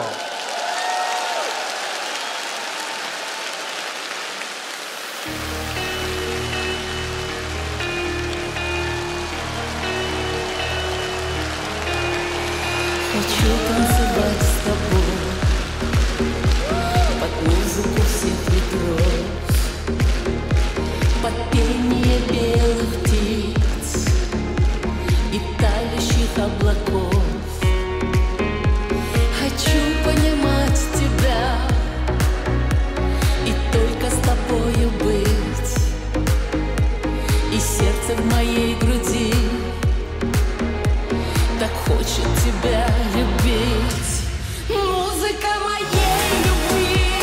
Хочу танцевать с тобой под музыку всех ветров, под пение белых птиц и тающих облаков. Хочу понимать тебя и только с тобою быть, и сердце в моей груди так хочет тебя любить. Музыка моей любви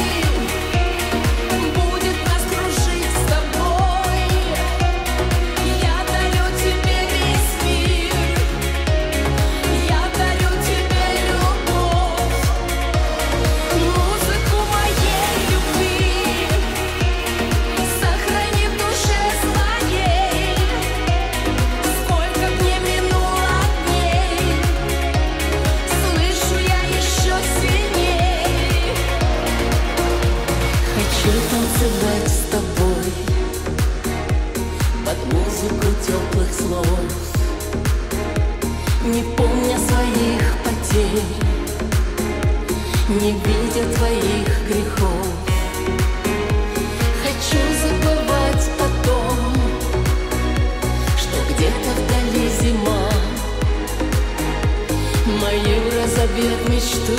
будет нас кружить с тобой. Я дарю тебе весь мир, я дарю тебе любовь. Музыку моей любви сохрани в душе своей. Сколько б не минуло дней, слышу я еще сильней. Хочу танцевать с тобой под музыку теплых слов, не помня своих потерь, не видя твоих грехов. Хочу забывать о том, что где-то вдали зима мою разобьет мечту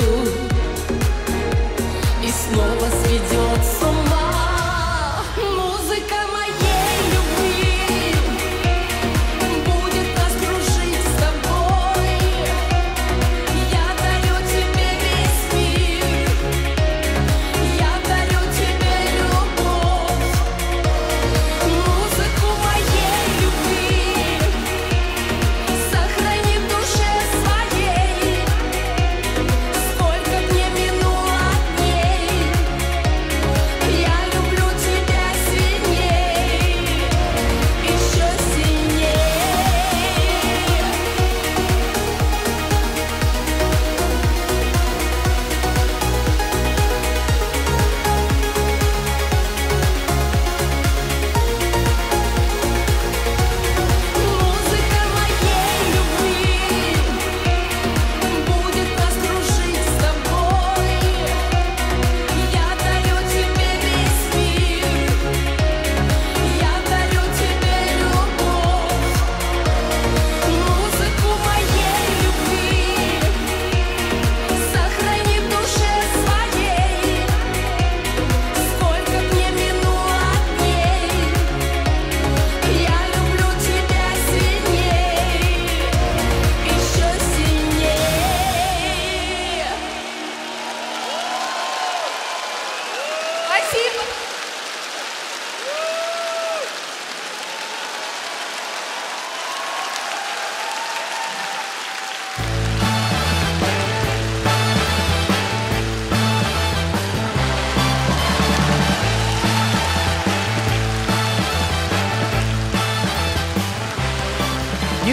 и снова сведет с ума. Музыка моей любви будет нас кружить с тобой. Я дарю тебе весь мир, я дарю тебе любовь. Музыку моей любви сохрани в душе своей. Сколько б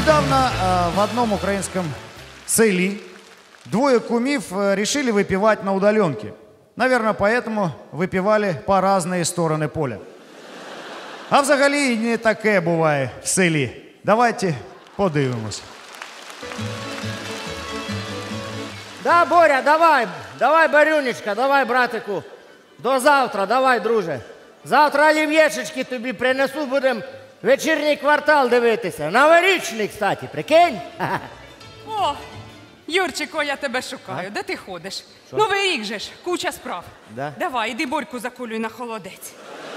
Недавно э, в одном украинском селе двое кумив э, решили выпивать на удаленке. Наверное, поэтому выпивали по разные стороны поля. А взагалі і не таке буває в селі. Давайте подивимось. Да, Боря, давай, давай, Барюнечка, давай, братику. До завтра, давай, друже. Завтра олів'єшечки тобі принесу, будемо вечірній квартал дивитися. Новорічний, кстати, прикинь? О, Юрчико, я тебе шукаю. Де ти ходиш? Новий рік же ж, куча справ. Да? Давай, іди Борьку заколюй на холодець.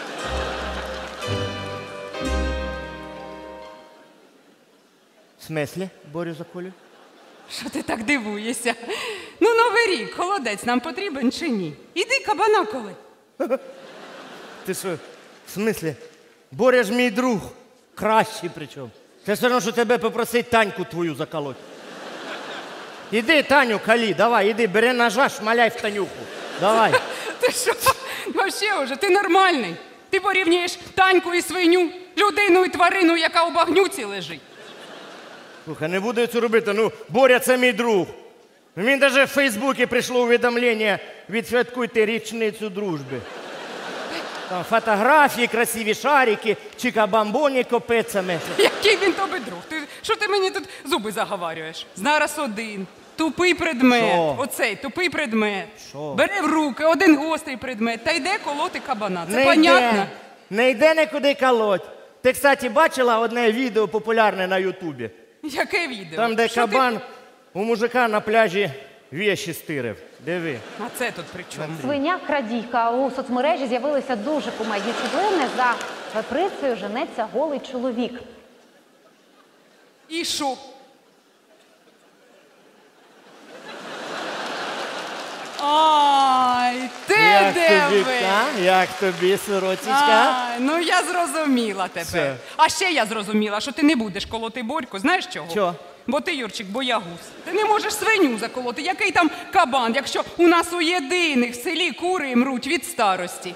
В смислі, Борю заколю? Що ти так дивуєшся? Ну, Новий рік, холодець нам потрібен чи ні? Іди кабана коли. Ти що, в смислі? Боря ж мій друг. Кращий причому. Це все одно, що тебе попросить Таньку твою заколоть. Іди, Таню, калі, давай, іди, бери ножа, шмаляй в Танюху. Давай. Ти що? Вообще уже, ти нормальний. Ти порівнюєш Таньку і свиню, людину і тварину, яка у багнюці лежить. Слухай, не буду я це робити, ну, Боря це мій друг. Він навіть в Фейсбуці прийшло увідомлення «Відсвяткуйте річницю дружби». Там фотографії, красиві шарики, чика-бамбоні копицями. Який він тобі друг? Ти, що ти мені тут зуби заговарюєш? Зараз один. Тупий предмет. Що? Оцей тупий предмет. Що? Бере в руки один гострий предмет та йде колоти кабана. Це Не понятно? йде. Не йде нікуди колоть. Ти, кстати, бачила одне відео популярне на Ютубі? Яке відео? Там, де Що кабан ти- у мужика на пляжі віші стирив. Диви. А це тут при чому? Свиня-крадійка. У соцмережі з'явилися дуже кумедні світлини. За Петрицею женеться голий чоловік. І що? Ай, ти Як де тобі, ви? а? Як тобі, сиротічка? Ай, ну я зрозуміла тепер. Все. А ще я зрозуміла, що ти не будеш колоти Борьку. Знаєш чого? Чого? Бо ти, Юрчик, боягуз. Ти не можеш свиню заколоти. Який там кабан, якщо у нас у єдиних в селі кури мруть від старості.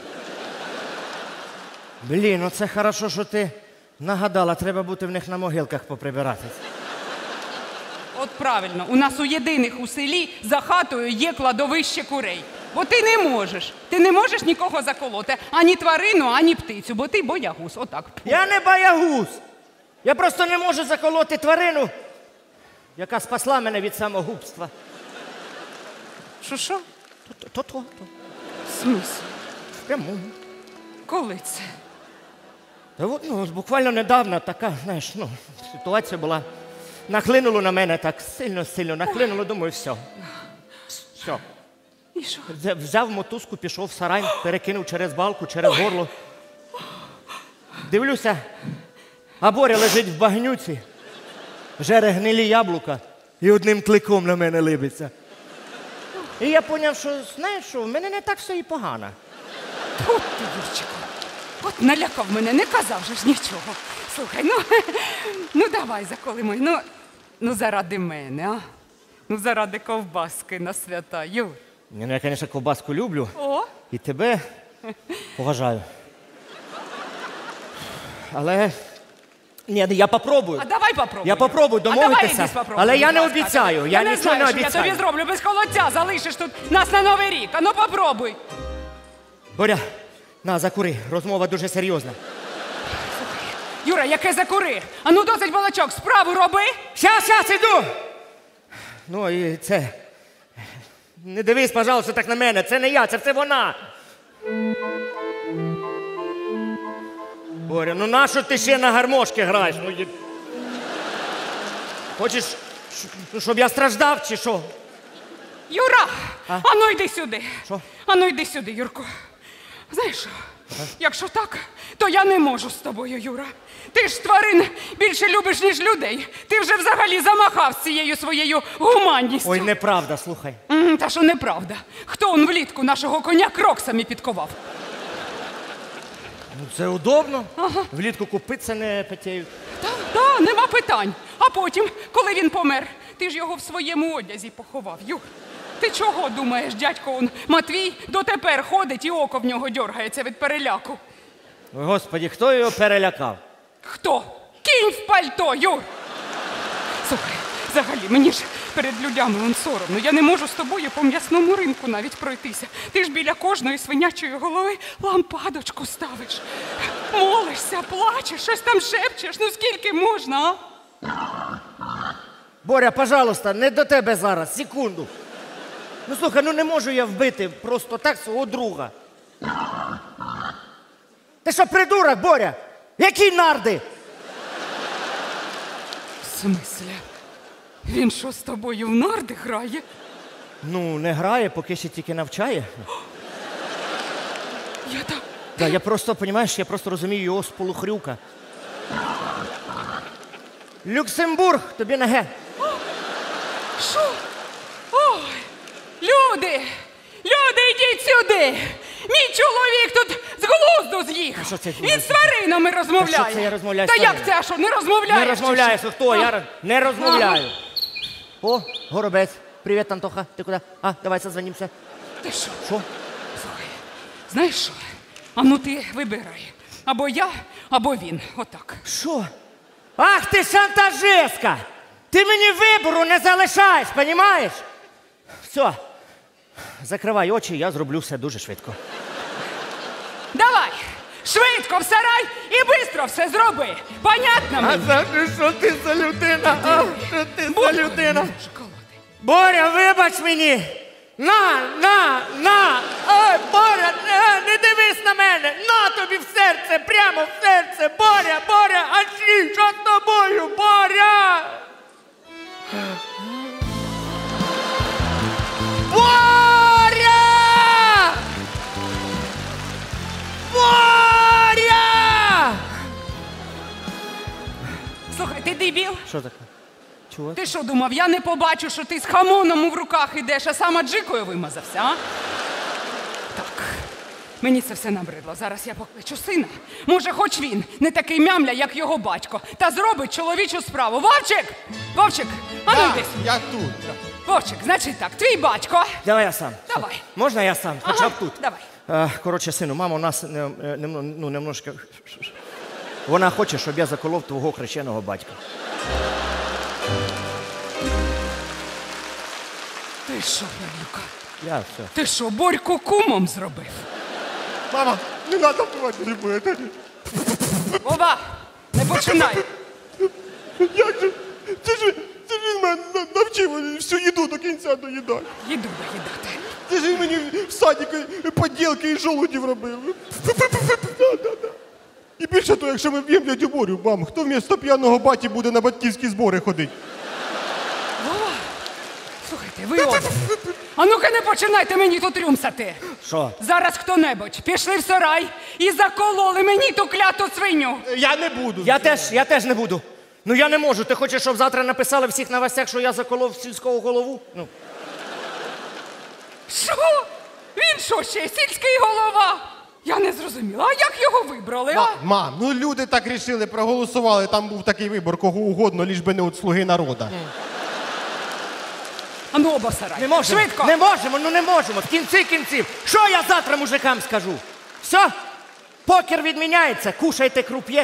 Блін, ну це хорошо, що ти нагадала. Треба бути в них на могилках поприбиратись. От правильно, у нас у єдиних у селі за хатою є кладовище курей. Бо ти не можеш. Ти не можеш нікого заколоти. Ані тварину, ані птицю, бо ти боягуз. Отак. Я не боягуз. Я просто не можу заколоти тварину, яка спасла мене від самогубства. Що, що? То-то. В смислі? Прямо. Коли це? Та от, ну, буквально недавно така, знаєш, ну, ситуація була. Нахлинуло на мене так сильно-сильно, нахлинуло, думаю, все. Все. І що? Взяв- Взяв мотузку, пішов в сарай, перекинув через балку, через горло. Дивлюся, а Боря лежить в багнюці, жере гнилі яблука і одним кликом на мене либиться. І я зрозумів, що, знаєш що, в мене не так все і погано. От ти, Юрчику, от налякав мене, не казав же ж нічого. Слухай, ну, ну давай заколимо. Ну, ну заради мене, а? Ну заради ковбаски на свята, Юр. Ні, ну я, звісно, ковбаску люблю О, і тебе поважаю. Але, ні, я попробую. а давай попробуй. Я попробую А давай домовитися, якось попробуй, але я будь не ласка. обіцяю, я не нічого знаю, не що я обіцяю. тобі зроблю, без холодця залишиш тут нас на Новий рік. А ну попробуй. Боря, на, закури, розмова дуже серйозна. Юра, яке закури? А ну досить балачок, справу роби. Щас, щас, іду! Ну і це. Не дивись, пожалуйста, так на мене. Це не я, це все вона. Боря, ну нащо ти ще на гармошки граєш? Ну, є- Хочеш, щ- ну, щоб я страждав чи що? Юра, а, А? ну йди сюди. Що? А ну йди сюди, Юрко. Знаєш що? Якщо так, то я не можу з тобою, Юра. Ти ж тварин більше любиш, ніж людей. Ти вже взагалі замахав з цією своєю гуманністю. Ой, неправда, слухай. М, Та що неправда. Хто он влітку нашого коня кроксами підковав? Ну це удобно. Влітку купитися не потіють. Та, нема питань. А потім, коли він помер, ти ж його в своєму одязі поховав, Юр. Ти чого думаєш, дядько он Матвій дотепер ходить і око в нього дьоргається від переляку? Ой, Господи, хто його перелякав? Хто? Кінь в пальто, Юр! Слухай, взагалі, мені ж перед людьми он соромно. Я не можу з тобою по м'ясному ринку навіть пройтися. Ти ж біля кожної свинячої голови лампадочку ставиш. Молишся, плачеш, щось там шепчеш. Ну скільки можна, а? Боря, пожалуйста, не до тебе зараз, секунду. Ну слухай, ну не можу я вбити просто так свого друга. Ти що, придурок, Боря? Які нарди? В смислі? Він що, з тобою в нарди грає? Ну, не грає, поки ще тільки навчає. Я так... Да, я просто, розумієш, я просто розумію його з полухрюка. Люксембург, тобі на ге. Що? Ой, люди! Люди, йдіть сюди! Мій чоловік тут з глузду з'їхав. Що це? Він з тваринами розмовляє. Та що це я розмовляю з Та як тваринами? це, що, не розмовляєш? Не розмовляєш, чи що? хто? А? Я не розмовляю. Ага. О, Горобець. Привіт, Антоха. Ти куди? А, давай созвонимося. Ти що? Що? Слухай, знаєш що? А ну ти вибирай. Або я, або він. Отак. Що? Ах ти шантажистка! Ти мені вибору не залишаєш, понімаєш? Все. Закривай очі, я зроблю все дуже швидко. Давай! Швидко в сарай і швидко все зроби. Понятно мені? А знаєш, що ти за людина? А, що ти за людина? Боря, вибач мені! На, на, на! Ой, Боря, не, не дивись на мене! На тобі в серце, прямо в серце! Боря, Боря, а ні, що з тобою, Боря? Боря! Боря! Слухай, ти дебіл? Що таке? Чого? Ти що думав, я не побачу, що ти з хамоном в руках ідеш, а сам аджикою вимазався, а? Так, мені це все набридло. Зараз я покличу сина. Може, хоч він не такий мямля, як його батько, та зробить чоловічу справу. Вовчик! Вовчик, а ну йди сюди. Я тут. Вовчик, значить так, твій батько. Давай я сам. Давай. Можна я сам? Хоча б тут. Давай. Е, Коротше, сину, мама у нас не, не, ну, немножко... Вона хоче, щоб я заколов твого хрещеного батька. Ти що, Павлюка? Я все. Ти що, Борьку кумом зробив? Мама, не треба вбивати ребята. Вова, не починай. Як же? Це ж, це ж він мене на- навчив всю їду до кінця доїдати. Їду доїдати. Це ж він мені в садіку поділки із жолудів робив. Да, да, да. І більше того, якщо ми б'ємо дядю Борю, мам, хто вмісто п'яного баті буде на батьківські збори ходити? Вова, слухайте, ви оба. А ну-ка не починайте мені тут рюмсати. Що? Зараз хто-небудь пішли в сарай і закололи мені ту кляту свиню. Я не буду. Я теж, я теж не буду. Ну я не можу. Ти хочеш, щоб завтра написали в всіх новостях, що я заколов сільського голову? Ну. Що? Він що ще, сільський голова? Я не зрозуміла. А як його вибрали, а? Ма- Мам, ну люди так рішили, проголосували, там був такий вибор, кого угодно, ліж би не от слуги народу. А ну оба в сарай. Не можемо. Швидко. Не можемо, ну не можемо. В кінці кінців. Що я завтра мужикам скажу? Все? Покер відміняється. Кушайте круп'є.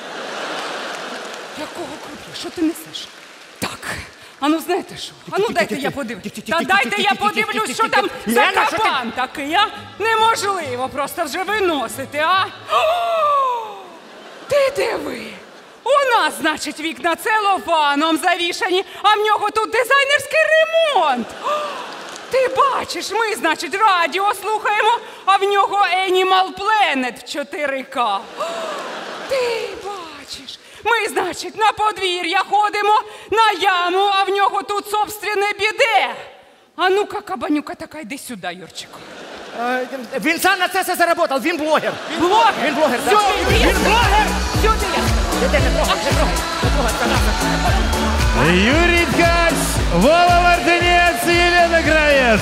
Якого круп'я? Що ти несеш? Так. А ну знаєте що? А ну дайте я подивлюсь. Та дайте я подивлюсь, що там за Лена, що ти- кабан такий, а? Неможливо просто вже виносити, а? О! Ти диви! У нас, значить, вікна целофаном завішані, а в нього тут дизайнерський ремонт. О! Ти бачиш, ми, значить, радіо слухаємо, а в нього Animal Planet в чотири ка. О! Ти бачиш. Ми, значить, на подвір'я ходимо, на яму, а в нього тут собственне біде. А ну-ка, кабанюка така, йди сюди, Юрчику. Е, Він сам на це все заработав, він блогер. Блогер? Він блогер, Все, так. іди. Він блогер! Сюди я. Іди, не трогай, не трогай, не трогай, Тараса. Юрий Ткач, Вова Мартинец и Елена Кравец.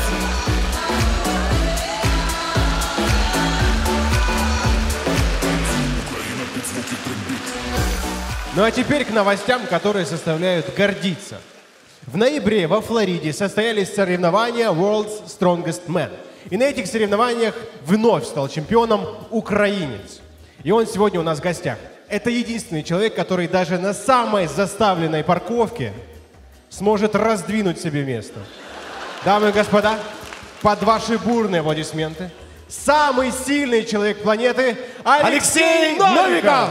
Ну а теперь к новостям, которые заставляют гордиться. В ноябре во Флориде состоялись соревнования World's Strongest Man. И на этих соревнованиях вновь стал чемпионом украинец. И он сегодня у нас в гостях. Это единственный человек, который даже на самой заставленной парковке сможет раздвинуть себе место. Дамы и господа, под ваши бурные аплодисменты, самый сильный человек планеты Алексей, Алексей Новиков! Новиков!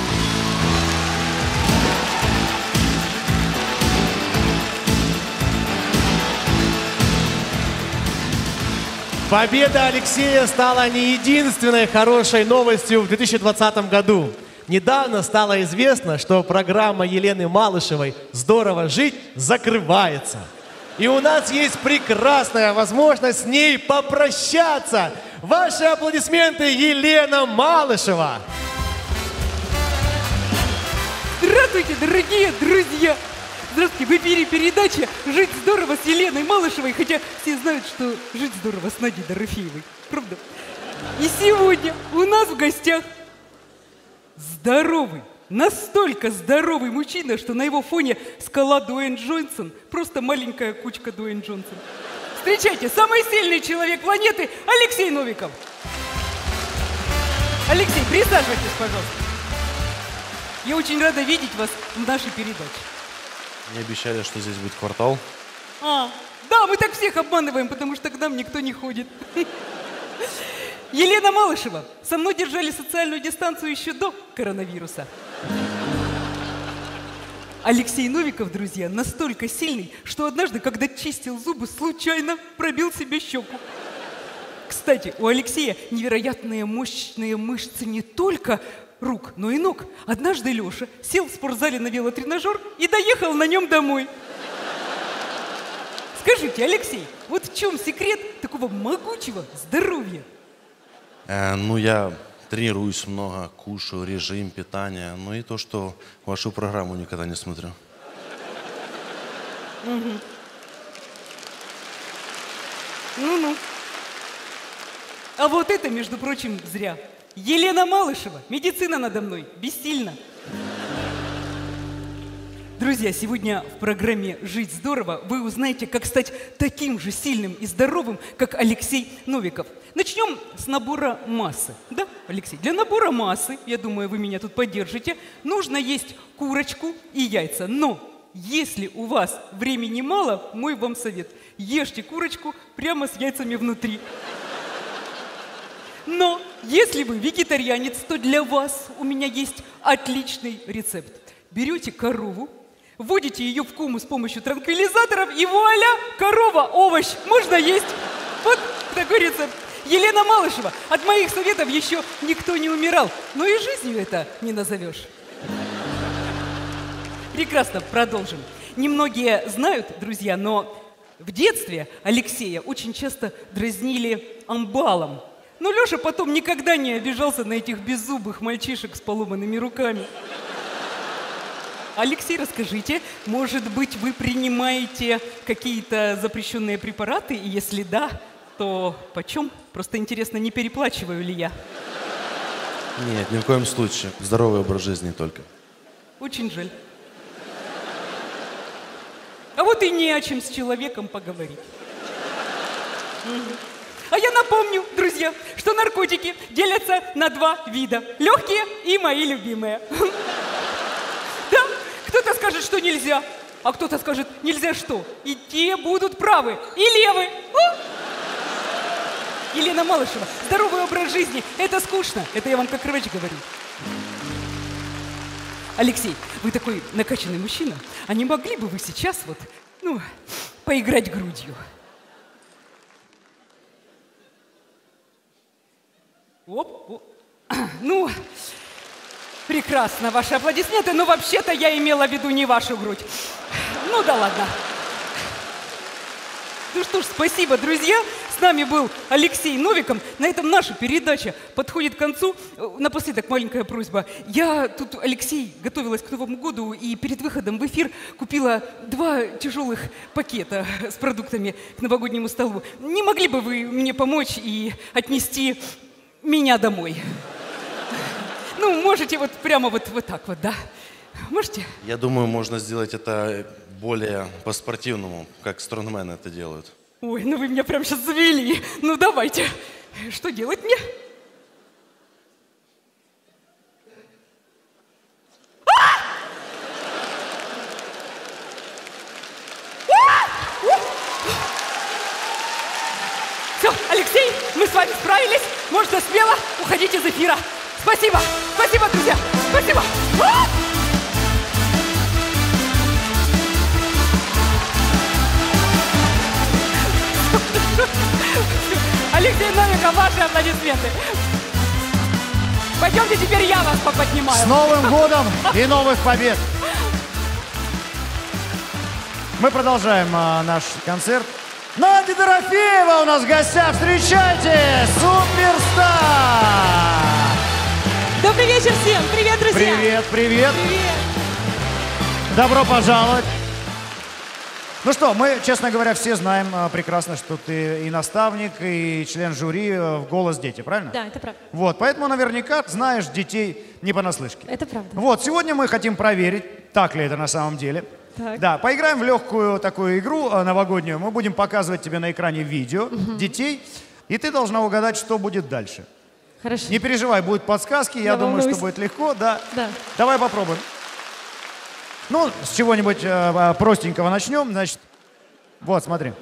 Победа Алексея стала не единственной хорошей новостью в две тысячи двадцатом году. Недавно стало известно, что программа Елены Малышевой «Здорово жить» закрывается. И у нас есть прекрасная возможность с ней попрощаться. Ваши аплодисменты, Елена Малышева! Здравствуйте, дорогие друзья! Здравствуйте, в эфире передача «Жить здорово» с Еленой Малышевой, хотя все знают, что жить здорово с Надей Дорофеевой. Правда? И сегодня у нас в гостях здоровый, настолько здоровый мужчина, что на его фоне скала Дуэйн Джонсон, просто маленькая кучка Дуэйн Джонсон. Встречайте, самый сильный человек планеты Алексей Новиков. Алексей, присаживайтесь, пожалуйста. Я очень рада видеть вас в нашей передаче. Мне обещали, что здесь будет квартал. А, да, мы так всех обманываем, потому что к нам никто не ходит. Елена Малышева, со мной держали социальную дистанцию еще до коронавируса. Алексей Новиков, друзья, настолько сильный, что однажды, когда чистил зубы, случайно пробил себе щеку. Кстати, у Алексея невероятные мощные мышцы не только рук, но и ног. Однажды Леша сел в спортзале на велотренажер и доехал на нем домой. Скажите, Алексей, вот в чем секрет такого могучего здоровья? Э, ну, я тренируюсь много, кушаю, режим питания. Ну и то, что вашу программу никогда не смотрю. Угу. Ну-ну. А вот это, между прочим, зря. Елена Малышева, медицина надо мной, бессильна. Друзья, сегодня в программе «Жить здорово» вы узнаете, как стать таким же сильным и здоровым, как Алексей Новиков. Начнем с набора массы. Да, Алексей? Для набора массы, я думаю, вы меня тут поддержите, нужно есть курочку и яйца. Но если у вас времени мало, мой вам совет. Ешьте курочку прямо с яйцами внутри. Но если вы вегетарианец, то для вас у меня есть отличный рецепт. Берете корову, вводите ее в кому с помощью транквилизаторов, и вуаля, корова, овощ, можно есть. Вот такой рецепт. Елена Малышева, от моих советов еще никто не умирал, но и жизнью это не назовешь. Прекрасно, продолжим. Немногие знают, друзья, но в детстве Алексея очень часто дразнили амбалом. Но Леша потом никогда не обижался на этих беззубых мальчишек с поломанными руками. Алексей, расскажите, может быть, вы принимаете какие-то запрещенные препараты? И если да, то почем? Просто интересно, не переплачиваю ли я? Нет, ни в коем случае. Здоровый образ жизни только. Очень жаль. А вот и не о чем с человеком поговорить. Угу. А я напомню, друзья, что наркотики делятся на два вида. Легкие и мои любимые. Да, кто-то скажет, что нельзя, а кто-то скажет, нельзя что. И те будут правы, и левы. Елена Малышева, здоровый образ жизни – это скучно. Это я вам как врач говорю. Алексей, вы такой накачанный мужчина, а не могли бы вы сейчас вот, ну, поиграть грудью? Оп, оп. Ну, прекрасно, ваши аплодисменты, но вообще-то я имела в виду не вашу грудь. Ну да ладно. Ну что ж, спасибо, друзья. С нами был Алексей Новиков. На этом наша передача подходит к концу. Напоследок маленькая просьба. Я тут, Алексей, готовилась к Новому году и перед выходом в эфир купила два тяжелых пакета с продуктами к новогоднему столу. Не могли бы вы мне помочь и отнести меня домой? Ну, можете вот прямо вот, вот так вот, да? Можете? Я думаю, можно сделать это более по-спортивному, как стронгмены это делают. Ой, ну вы меня прямо сейчас завели. Ну, давайте. Что делать мне? мы с вами справились. Можно смело уходить из эфира. Спасибо. Спасибо, друзья. Спасибо. А! Алексей Новиков, ваши аплодисменты. Пойдемте, теперь я вас поподнимаю. С Новым годом и новых побед! Мы продолжаем а, наш концерт. Надя Дорофеева у нас в гостях. Встречайте! Суперстар! Добрый вечер всем! Привет, друзья! Привет, привет! Привет! Добро пожаловать! Ну что, мы, честно говоря, все знаем а, прекрасно, что ты и наставник, и член жюри а, в «Голос дети», правильно? Да, это правда. Вот, поэтому наверняка знаешь детей не понаслышке. Это правда. Вот, сегодня мы хотим проверить, так ли это на самом деле. Так. Да, поиграем в легкую такую игру а, новогоднюю. Мы будем показывать тебе на экране видео Мгм. детей, и ты должна угадать, что будет дальше. Хорошо. Не переживай, будут подсказки, я, Я думаю, волнуюсь. что будет легко, да. Да. Давай попробуем. Ну, с чего-нибудь э, простенького начнем. Значит, вот, смотри.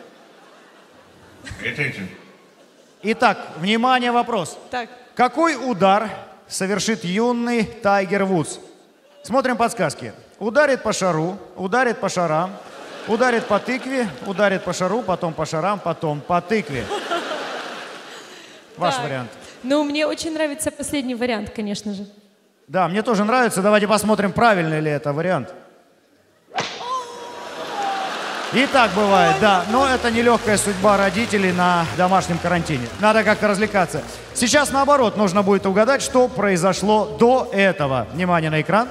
Итак, внимание, вопрос. Так. Какой удар совершит юный Тайгер Вудс? Смотрим подсказки. Ударит по шару, ударит по шарам, ударит по тыкве, ударит по шару, потом по шарам, потом по тыкве. Ваш Так. вариант. Ну, мне очень нравится последний вариант, конечно же. Да, мне тоже нравится. Давайте посмотрим, правильный ли это вариант. И так бывает, да. Но это нелегкая судьба родителей на домашнем карантине. Надо как-то развлекаться. Сейчас, наоборот, нужно будет угадать, что произошло до этого. Внимание на экран.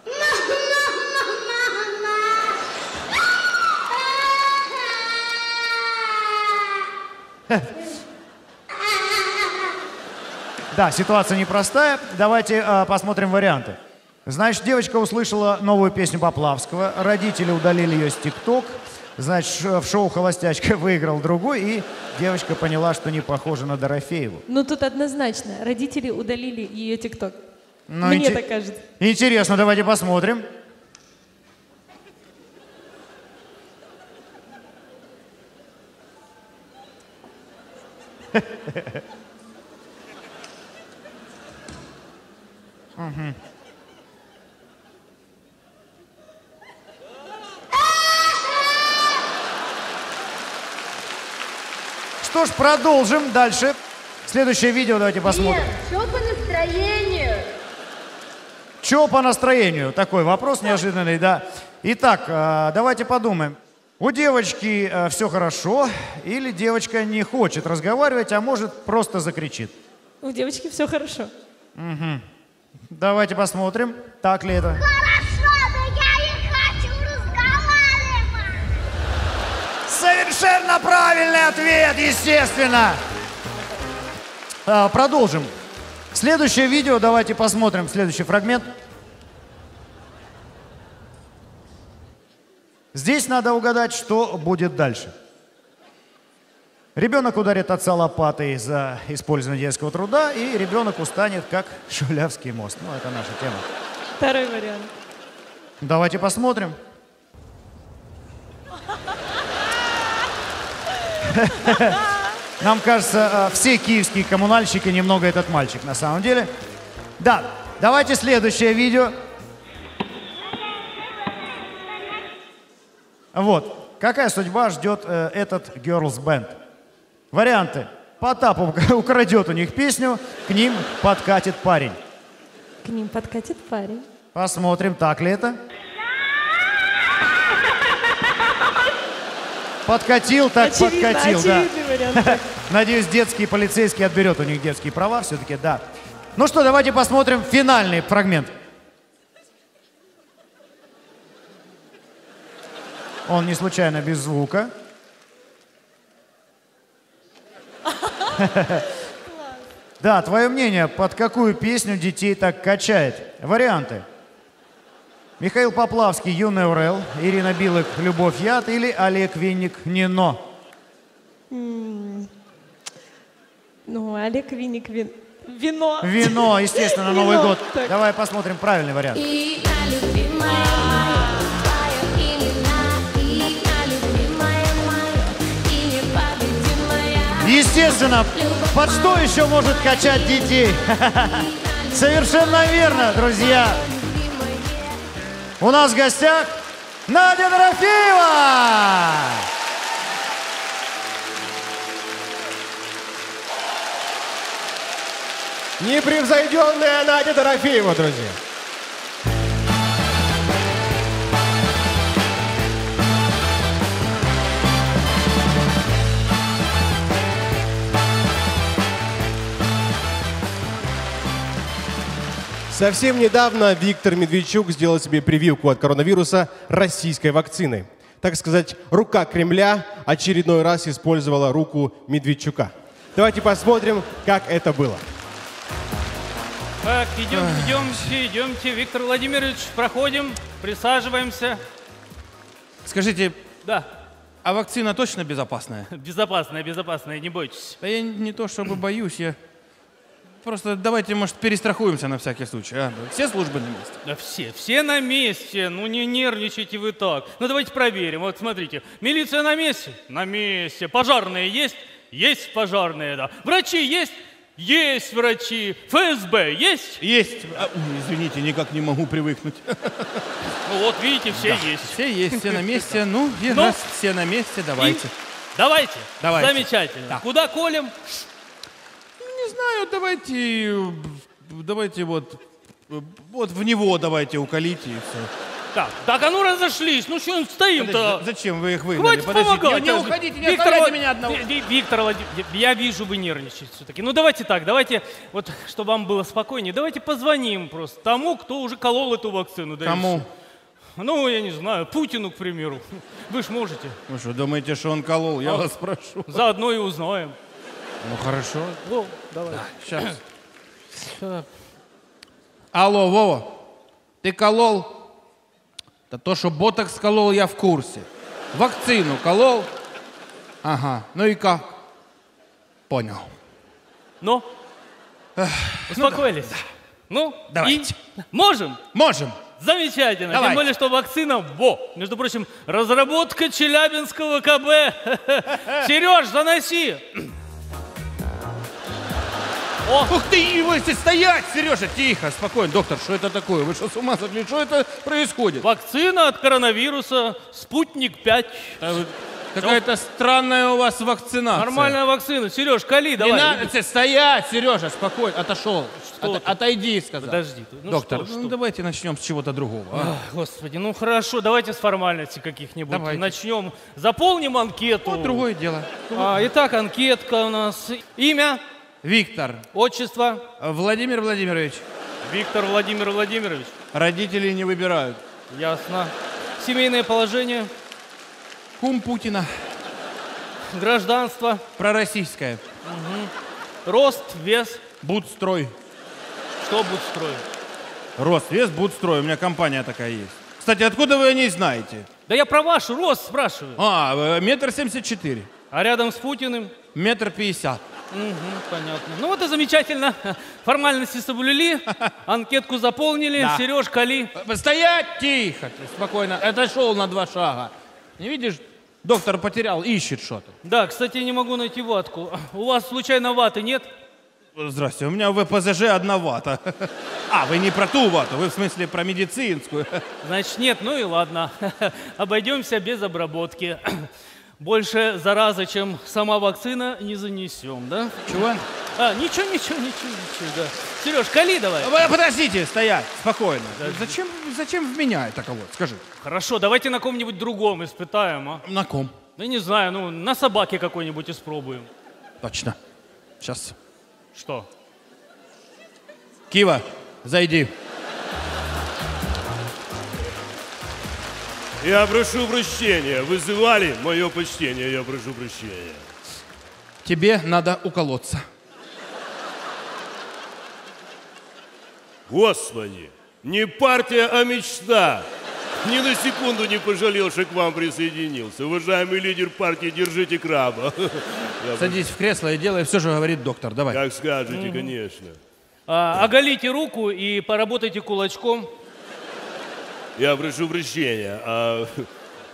Да, ситуация непростая. Давайте э, посмотрим варианты. Значит, девочка услышала новую песню Поплавского, родители удалили ее с ТикТок, значит, ш- в шоу «Холостячка» выиграл другой, и девочка поняла, что не похожа на Дорофееву. Ну, тут однозначно. Родители удалили ее ТикТок. Ну, Мне инте- так кажется. Интересно, давайте посмотрим. Мгм. Что ж, продолжим дальше. Следующее видео давайте посмотрим. Что по настроению? Чё по настроению? Такой вопрос неожиданный, да. Итак, э, давайте подумаем. У девочки все хорошо, или девочка не хочет разговаривать, а может просто закричит? У девочки все хорошо. Мгм. Давайте посмотрим, так ли это. Совершенно правильный ответ, естественно. А, продолжим. Следующее видео, давайте посмотрим следующий фрагмент. Здесь надо угадать, что будет дальше. Ребенок ударит отца лопатой за использование детского труда, и ребенок устанет, как Шулявский мост. Ну, это наша тема. Второй вариант. Давайте посмотрим. Нам кажется, все киевские коммунальщики немного этот мальчик на самом деле. Да, давайте следующее видео. Вот. Какая судьба ждет э, этот Girls Band? Варианты. Потапов украдет у них песню, к ним подкатит парень. К ним подкатит парень. Посмотрим, так ли это. Подкатил, так Очевидно, подкатил, да. очевидный вариант. Надеюсь, детский полицейский отберет у них детские права все-таки, да. Ну что, давайте посмотрим финальный фрагмент. Он не случайно без звука. Да, твое мнение, под какую песню детей так качает? Варианты. Михаил Поплавский, Юный Орел, Ирина Билык, Любовь Яд или Олег Винник, Нино? М, Ну, Олег Винник, вин... вино. Вино, естественно, на Новый Вино, год. так. Давай посмотрим правильный вариант. И на любимая моя, твое имена, и на любимая моя, и непобедимая. Естественно, под что еще может качать детей? Совершенно верно, друзья. У нас в гостях Надя Дорофеева! Непревзойденная Надя Дорофеева, друзья. Совсем недавно Виктор Медведчук сделал себе прививку от коронавируса российской вакциной. Так сказать, рука Кремля очередной раз использовала руку Медведчука. Давайте посмотрим, как это было. Так, идем, идемте, идемте. Виктор Владимирович, проходим, присаживаемся. Скажите, да. А вакцина точно безопасная? Безопасная, безопасная, не бойтесь. Да я не то чтобы боюсь, я... Просто давайте, может, перестрахуемся на всякий случай, а? Все службы на месте? Да все, все на месте. Ну не нервничайте вы так. Ну давайте проверим. Вот смотрите, милиция на месте? На месте. Пожарные есть? Есть пожарные, да. Врачи есть? Есть врачи. эф эс бэ есть? Есть. А, извините, никак не могу привыкнуть. Ну вот, видите, все Да, есть. Все есть, все на месте. Ну, и Ну, раз все на месте, давайте. И- Давайте. Давайте. Замечательно. Да. Куда колем? Не знаю, давайте, давайте вот, вот в него давайте уколите и все. Так, так, а ну разошлись. Ну что стоим-то? Подожди, зачем вы их выгнали? Хватит Подождите, помогать. не, не уходите, не Виктор оставляйте Влад- меня одного. Ви- Ви- Виктор Владимирович, я вижу, вы нервничаете все-таки. Ну давайте так, давайте, вот, чтобы вам было спокойнее, давайте позвоним просто тому, кто уже колол эту вакцину. Да и Кому? всё. Ну, я не знаю, Путину, к примеру. Вы ж можете. Вы что, думаете, что он колол? Я А, вас прошу. Заодно и узнаем. Ну, хорошо. Во, давай. Сейчас. Алло, Вова, ты колол? Да то, что ботокс колол, я в курсе. Вакцину колол? Ага, ну и как? Понял. Ну? Успокоились? Ну, Давайте. и можем? Можем. Замечательно. Давайте. Тем более, что вакцина, во, между прочим, разработка Челябинского ка бэ. Сереж, заноси. О. Ух ты, вы стоять, Сережа, тихо, спокойно. Доктор, что это такое? Вы что, с ума сошли? Что это происходит? Вакцина от коронавируса «Спутник пять». Какая-то странная у вас вакцинация. Нормальная вакцина. Сереж, кали, давай. Не надо, стоять, Сережа, спокойно, отошел. Что От- ты? отойди, сказал. Подожди ты. Ну Доктор, что, ну что? давайте начнем с чего-то другого. а? Ах, Господи, ну хорошо, давайте с формальностей каких-нибудь Давайте. начнем. Заполним анкету. Вот другое дело. А, итак, анкетка у нас. Имя, Виктор. отчество. Владимир Владимирович. Виктор Владимир Владимирович. Родители не выбирают. Ясно. Семейное положение. Кум Путина. Гражданство. Пророссийское. Мгм. Рост, вес. Будстрой. Что будет строить? Рост, вес, Будстрой. У меня компания такая есть. Кстати, откуда вы о ней знаете? Да я про ваш рост спрашиваю. А, э, метр семьдесят четыре. А рядом с Путиным? Метр пятьдесят. Угу, понятно. Ну вот и замечательно. Формальности соблюли, анкетку заполнили. Да. Сереж, кали. Стоять, тихо, ты, спокойно. Отошел на два шага. Не видишь, доктор потерял, ищет что-то. Да, кстати, я не могу найти ватку. У вас случайно ваты нет? Здрасте, у меня в вэ пэ зэ жэ одна вата. А, вы не про ту вату, вы в смысле про медицинскую. Значит, нет, ну и ладно. Обойдемся без обработки. Больше заразы, чем сама вакцина, не занесем, да? Чего? А, ничего, ничего, ничего, ничего, да. Сереж, кали давай. Вы Подождите, стоять, спокойно. Зачем, зачем в меня это колоть, скажи? Хорошо, давайте на ком-нибудь другом испытаем, а? На ком? Да не знаю, ну, на собаке какой-нибудь испробуем. Точно. Сейчас. Что? Кива, зайди. Я прошу прощения. Вызывали мое почтение. Я прошу прощения. Тебе надо уколоться. Господи, не партия, а мечта. Ни на секунду не пожалел, что к вам присоединился. Уважаемый лидер партии, держите краба. Я Садись в кресло и делай все, что говорит доктор. Давай. Как скажете, Мгм. конечно. А, оголите руку и поработайте кулачком. Я прошу прощения. А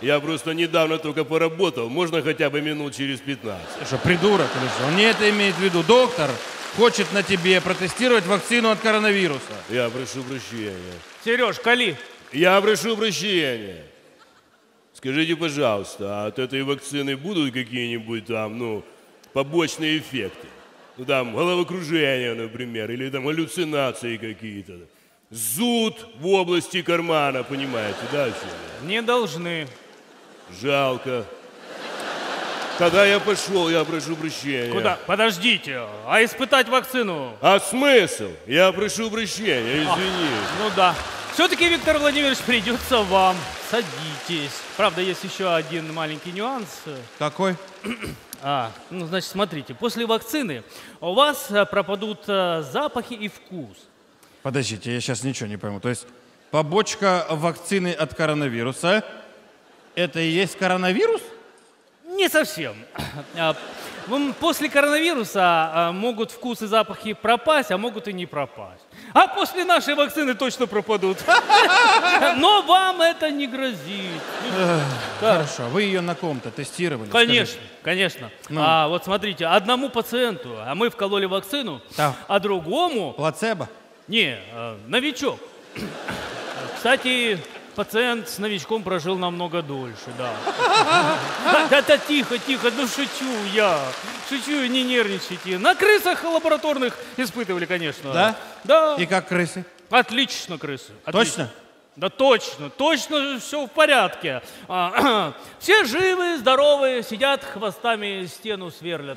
Я просто недавно только поработал. Можно хотя бы минут через пятнадцать. Ты что, придурок или что? Он не это имеет в виду. Доктор хочет на тебе протестировать вакцину от коронавируса. Я прошу прощения. Сереж, кали. Я прошу прощения. Скажите, пожалуйста, а от этой вакцины будут какие-нибудь там, ну, побочные эффекты? Ну, там, головокружение, например, или там галлюцинации какие-то. Зуд в области кармана, понимаете, да? Не должны. Жалко. Тогда я пошел, я прошу прощения. Куда? Подождите, а испытать вакцину? А смысл? Я прошу прощения, извините. А, ну да. Все-таки, Виктор Владимирович, придется вам. Садитесь. Правда, есть еще один маленький нюанс. Какой? А, ну, значит, смотрите, после вакцины у вас пропадут запахи и вкус. Подождите, я сейчас ничего не пойму. То есть побочка вакцины от коронавируса – это и есть коронавирус? Не совсем. После коронавируса могут вкус и запахи пропасть, а могут и не пропасть. А после нашей вакцины точно пропадут. Но вам это не грозит. Хорошо. Вы ее на ком-то тестировали? Конечно, конечно. А вот смотрите, одному пациенту, а мы вкололи вакцину, а другому... Плацебо? Не, новичок. Кстати, пациент с новичком прожил намного дольше, да. Да-да, тихо, тихо, ну шучу я. Шучу, не нервничайте. На крысах лабораторных испытывали, конечно. Да? Да. И как крысы? Отлично крысы. Точно? Да точно, точно все в порядке. А, все живы, здоровы, сидят, хвостами стену сверлят.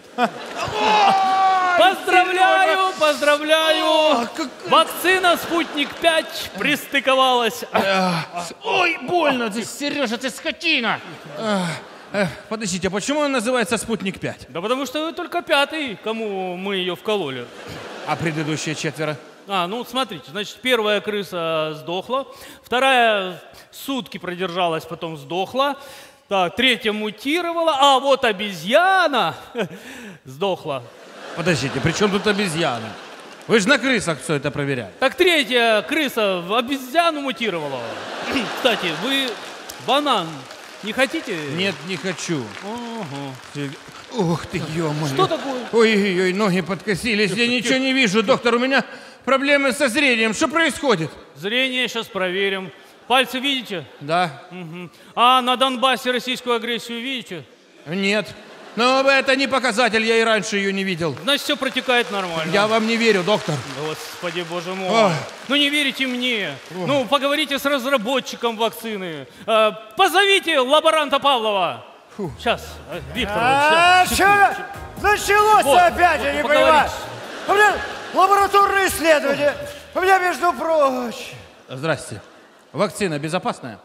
Поздравляю, поздравляю! Вакцина «Спутник пять» пристыковалась. Ой, больно! Ты, Сережа, ты скотина! Подождите, а почему он называется «Спутник пять»? Да потому что вы только пятый, кому мы ее вкололи. А предыдущие четверо? А, ну смотрите, значит, первая крыса сдохла, вторая сутки продержалась, потом сдохла, так, третья мутировала, а вот обезьяна сдохла. Подождите, при чем тут обезьяна? Вы же на крысах все это проверяли. Так третья крыса в обезьяну мутировала. Кстати, вы банан не хотите? Нет, не хочу. Ага. Ух ты, ё-моё. Что такое? Ой-ой-ой, ноги подкосились, я ничего не вижу. Доктор, у меня проблемы со зрением. Что происходит? Зрение сейчас проверим. Пальцы видите? Да. Угу. А на Донбассе российскую агрессию видите? Нет. Но это не показатель, я и раньше ее не видел. Значит, все протекает нормально. Я вам не верю, доктор. Господи, боже мой. Ох. Ну не верите мне. Ох. Ну, поговорите с разработчиком вакцины. А, позовите лаборанта Павлова. Фу. Сейчас, Виктор. А, сейчас. что? Началось Вот, опять, вот, я не поговорите. понимаю. У меня лабораторные исследования. У меня, между прочим. Здрасте. Вакцина безопасная?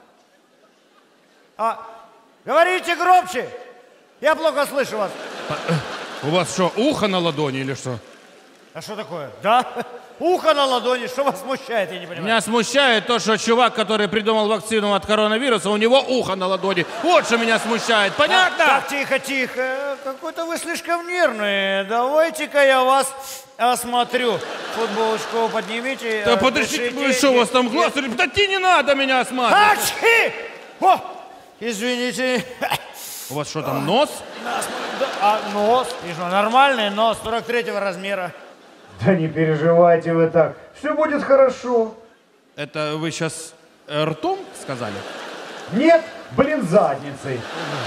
А, говорите громче. Я плохо слышу вас. У вас что, ухо на ладони или что? А что такое? Да? Ухо на ладони. Что вас смущает, я не понимаю. Меня смущает то, что чувак, который придумал вакцину от коронавируса, у него ухо на ладони. Вот что меня смущает. Понятно? Так, так, тихо, тихо. Какой-то вы слишком нервный. Давайте-ка я вас осмотрю. Футболочку поднимите. Да подождите, вы что, у вас там глаз? Да не надо меня осматривать. Ачхи! О, извините. У вас что там, нос? А нос? И что, нормальный нос сорок третьего размера. Да не переживайте вы так. Все будет хорошо. Это вы сейчас ртом сказали? Нет, блин, задницей.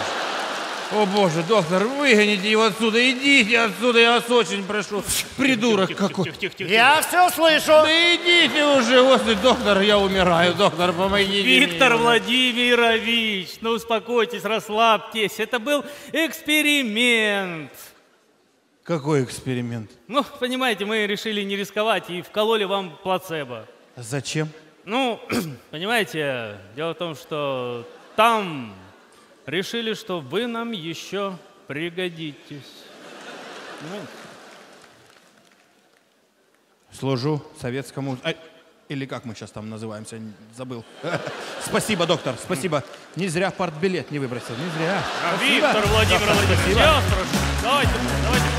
О боже, доктор, выгоните его отсюда, идите отсюда, я вас очень прошу. Придурок какой. Я все слышу. Да идите уже, господи, доктор, я умираю, доктор, помогите мне. Виктор Владимирович, ну успокойтесь, расслабьтесь. Это был эксперимент. Какой эксперимент? Ну, понимаете, мы решили не рисковать и вкололи вам плацебо. Зачем? Ну, понимаете, дело в том, что там решили, что вы нам еще пригодитесь. Понимаете? Служу советскому... А, или как мы сейчас там называемся, забыл. Спасибо, доктор, спасибо. Не зря партбилет не выбросил, не зря. Виктор Владимирович, я вас прошу, давайте, давайте.